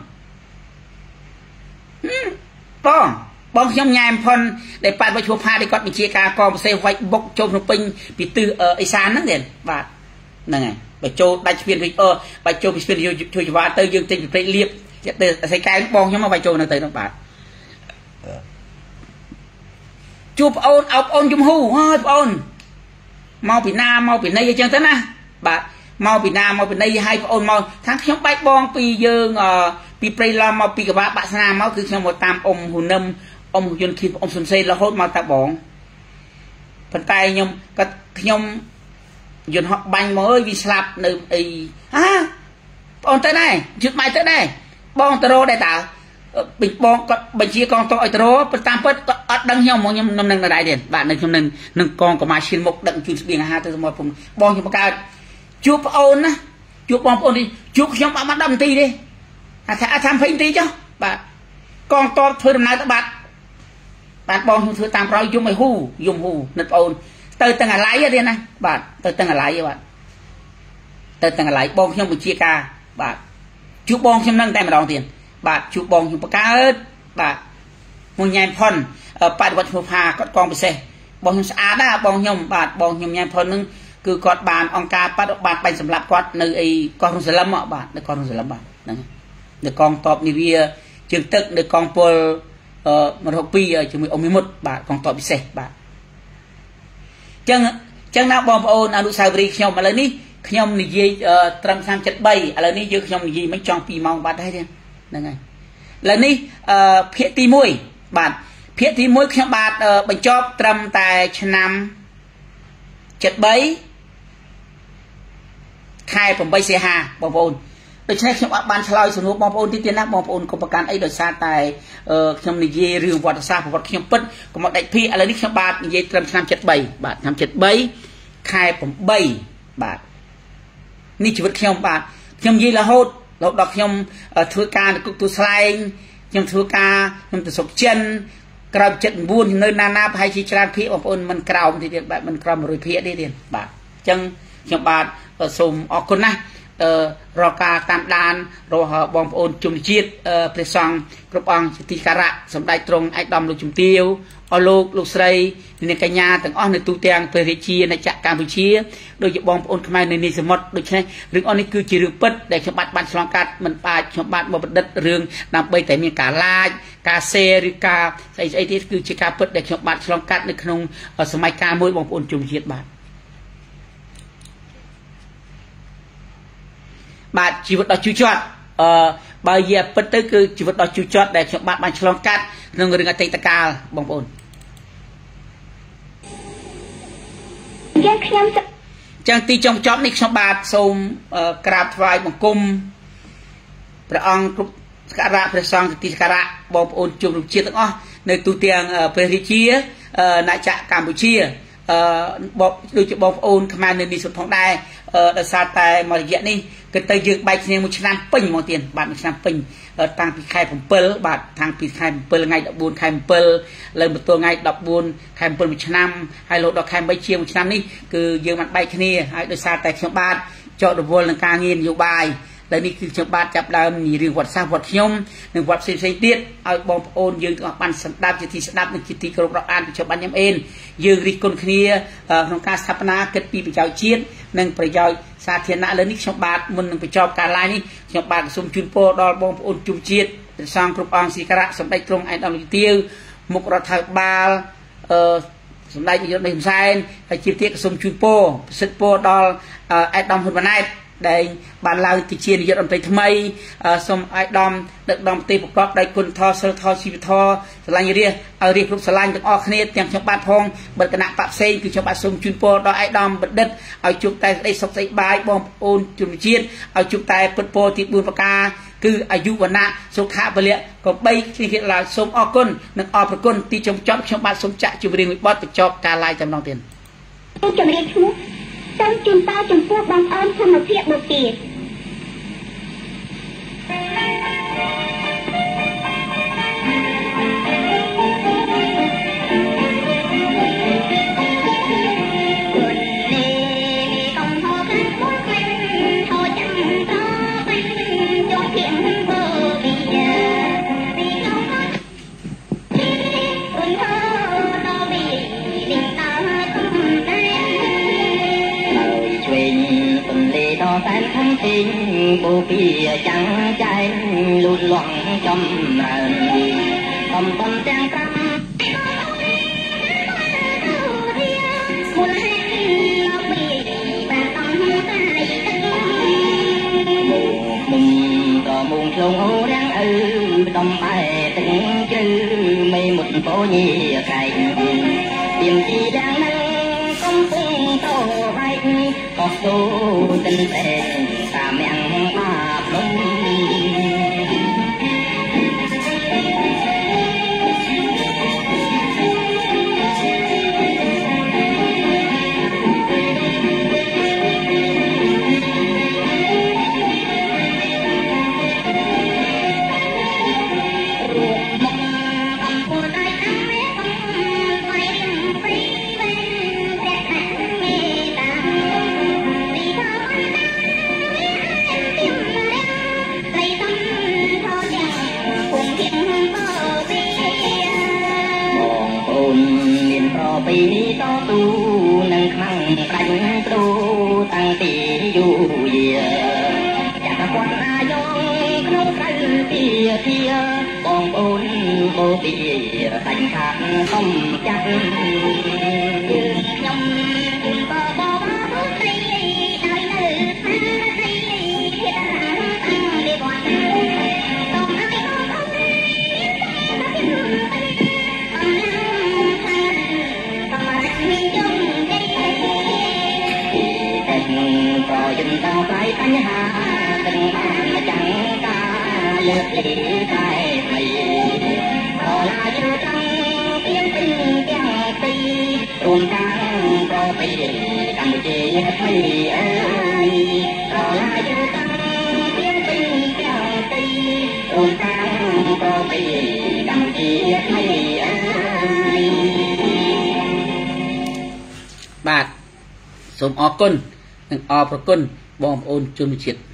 ป้องย่อมยามพรได้ปาดไปชัวพาได้กอดมีเชียกากองเซไว้บกโจมลงปิงปีตือไอซานนั่นเด่นบาดนั่นไงไปโจได้เปลี่ยนไปโจไปเปลี่ยนช่วยว่าเตยยืนเต็มไปเรียบจะเตยใส่กายป้องย่อมมาไปโจนั่นเตยน้องบาดจูบเอาจุ่มหูเอาเมาปีหน้าเมาปีในยังจังนะบาดมองปีนามาเป็นในให้พระองค์มองทั้งขยมใบบองปีเยิงปีเปรย์ลมาปีกับว่าบัษนามาคือขยมตามองค์หุ่นนำองค์ยนต์ขีดองค์สุนทรีละโหดมาตาบองพันไตยมก็ขยมยนต์หอกบังมาวิสลับในไอบองเตได้จุดหมายเตได้บองตโรได้ตาปิดบองก็บัญชีกองตัวไอตโรเป็นตามเปิดก็อัดดังเหี่ยวมองยมนำหนึ่งได้เด่นบาทหนึ่งกองก็มาชินมกดังจุดเดียงตัวสมบูรณ์บองยมประกาศchụp ôn á chụp bom ôn đi chụp trong bạn đâm tì đi tham phim tí chứ bạn con to thôi đầm nào các bạn bom thôi tam rồi dùng mày dùng hù nứt ôn từ tầng lái ra đi này bạn từ tầng lái bạn từ tầng lái bom trong một chia ca bạn chụp bom trong nâng tay mà đòn tiền bạn chụp bom trong cá ớt bạn một nhai phòn bạn vật phù hà con bị xe bom trong á đã bom trong bạn bom trong nhai phòn nângคือกอดบานองการปัดบานไปสำหรับกอดในไอ้กองสลัมบานในกองสลัมบานนั่นในกองตอบนิเวียจึงตึกในกองพลมรดกปีจึงมีองค์มิมุตบานกองตอบพิเศษบานจังนักบอมโอนอนุสาวรีย์ขยมอะไรนี่ขยมนิเยตรังสามจัดใบอะไรนี่เยอะขยมนิเยไม่จองปีมองบานได้เนี่ยนั่นไงแล้วนี่เพียตีมวยบานเพียตีมวยขยมบานบรรจบตรังแต่ชนำจัดใบใครผมไปเสียหาบองโอนโดยใช้ขยมบานชลอยสนุกบองโอนที่เตียนนักบองโอนกรมการไอ้โดยซาตายขยมนิเยเรื่องวัดซาวัดขยมปึ๊ดก็มาได้พี่อะไรนี่ขยมบาทนิเยตรังชนำจัดใบบาททำจัดใบใครผมใบบาทนี่ชีวิตขยมบาทขยมยีละโหดเราดอกขยมธุรการกุตุสไลน์ขยมธุรการขยมตุสกเชนกราบจัดบุญเนินนานาภัยชีจราพี่บองโอนมันกราวที่เดียนแบบมันกราวมรุยเพียได้เดียนบาทจังขยมบาทสมออกคนนะรอกาตามดานรอบองโอนจุ่มจีดเปรซองกรบองติการะสมได้ตรงไอ้ดอมลูกจุ่มเตียวอลูกไซในกัญญาต่างอ้อนในตูเตียงเปริชีในจักรการพิชีโดยบองโอนขมายในนิสมดโดยใช่เรื่องอ้อนนี่คือจีเรื่องปิดแต่ฉบับบัตรฉลองการมันปลายฉบับบัตรดัดเรื่องนำไปแต่มีการลายกาเซหรือกาไอ้ที่คือจีการปิดแต่ฉบับฉลองการในขนมสมัยการมวยบองโอนจุ่มจีดบาทបាទជីវិតដ៏ជឿជាក់បើនិយាយពិតទៅគឺជីវិតដ៏ជឿជាក់ដែលខ្ញុំបានឆ្លងកាត់ក្នុងរឿងអតីតកាលបងប្អូនយើងខ្ញុំចឹងទីចុងចប់នេះខ្ញុំបាទសូមក្រាបថ្វាយបង្គំព្រះអង្គគ្រប់សក្ការៈព្រះសង្ឃទីសក្ការៈបងប្អូនជនរួមជាតិទាំងអស់នៅទូទាំងព្រះរាជាណាចក្រកម្ពុជាដូចជាបងប្អូនខ្មែរនៅនេះសុទ្ធផងដែរដោយសារតែមួយរយៈនេះគឺទៅយើងបែកគ្នាមួយឆ្នាំពេញហ្មងទៀតបាទមួយឆ្នាំពេញតាំងពីខែ7បាទតាំងពីខែ7ថ្ងៃ14ខែ7ឡើងមកទល់ថ្ងៃ14ខែ7មួយឆ្នាំហើយរហូតដល់ខែ3ជាមួយឆ្នាំនេះគឺយើងបានបែកគ្នាហើយដោយសារតែខ្ញុំបាទចោទរវល់នឹងការងារនយោបាយដែលនេះគឺខ្ញុំបាទចាប់ដើមនិយាយរឿងវត្តសាស្ត្រវត្តខ្ញុំនិងវត្តផ្សេងៗទៀតឲ្យបងប្អូនយើងទាំងអស់បានស្ដាប់ជាទីស្ដាប់និងជាទីគោរពរាប់អានពីខ្ញុំបាទញ៉ាំអេនយើងរិះគន់គ្នាក្នុងការស្ថាបនាគិតពីប្រយោជន៍ជាតិនិងប្រយោជន៍សាធារណៈលើនេះខ្ញុំបាទមុននឹងបញ្ចប់ការ live នេះខ្ញុំបាទសូមជូនពរដល់បងប្អូនជនជាតិព្រះសង្ឃគ្រប់អង្គសក្ការៈសម្ដេចទ្រង់ឯកឧត្តមទាវមុខរដ្ឋាភិបាលសម្ដេចនាយកហ៊ុនសែនហើយជាទៀតសូមជូនពរប្រសិទ្ធពរដល់ឯកឧត្តមហ៊ុនម៉ាណែតដែលបានឡើងទៅជានាយករដ្ឋមន្ត្រីថ្មីសូមឲ្យដំដឹកនាំប្រទេសប្រកបដោយគុណធម៌សិលធម៌ជីវធម៌ស្រឡាញ់រាជឲ្យរាជគ្រប់ស្រឡាញ់ទាំងអស់គ្នាទាំងខ្ញុំបាទផងបើគណៈបកផ្សេងគឺខ្ញុំបាទសូមជូនពរដល់ឯកឧត្តមបណ្ឌិតឲ្យជួបតែក្តីសុខស្ដីបាយបងប្អូនជនជាតិឲ្យជួបតែពុទ្ធពរទី4ប្រការគឺអាយុវណ្ណៈសុខៈពលៈក៏3គ្នាឡើយសូមអរគុណនិងអរព្រគុណទីចំចប់ខ្ញុំបាទសូមចាក់ជម្រាបមួយបទបញ្ចប់ការ live ចំណងទៀតជម្រាបឈ្មោះសូមជូនតចំពោះបងប្អូនធម្មភាពបុព្វាតែខំពេញបូពីចាំងចែងលូតលាស់ចំណានកំប៉ុនទាំង5មុនក៏មុងឆ្លងអូរាំងឪដំបែទឹកជ្រៅមេមុតពោញីកែងទៀមជីយ៉ាងនឹងកំពុងតបែកក៏សូទិនតែតាមយ៉ាងបាភ្លុំពីតទូនឹងខ្លាំងប្រាញ់គ្រូតាំងពីយូរយាចាក់គាត់អាយងក្នុងក្រៅពីធាបងប្អូនបូពីសាច់ខាត់ខំចាក់ខ្ញុំបបមកស្រីដោយនៅស្រីធាតានេះបងសូមឲ្យបងប្អូនក៏យំដល់ផ្លៃបញ្ហាទាំងបានចាំងការលើកលីតែថ្មីក៏ឡាយតាំងពីពីទាំងពីរួមទាំងក៏ពីកម្ពុជាថ្មីអើយក៏ឡាយតាំងពីពីទាំងពីរួមទាំងក៏ពីកម្ពុជាថ្មីអើយបាទសូមអរគុណនិងអរព្រគុណបងប្អូនជនជាតិ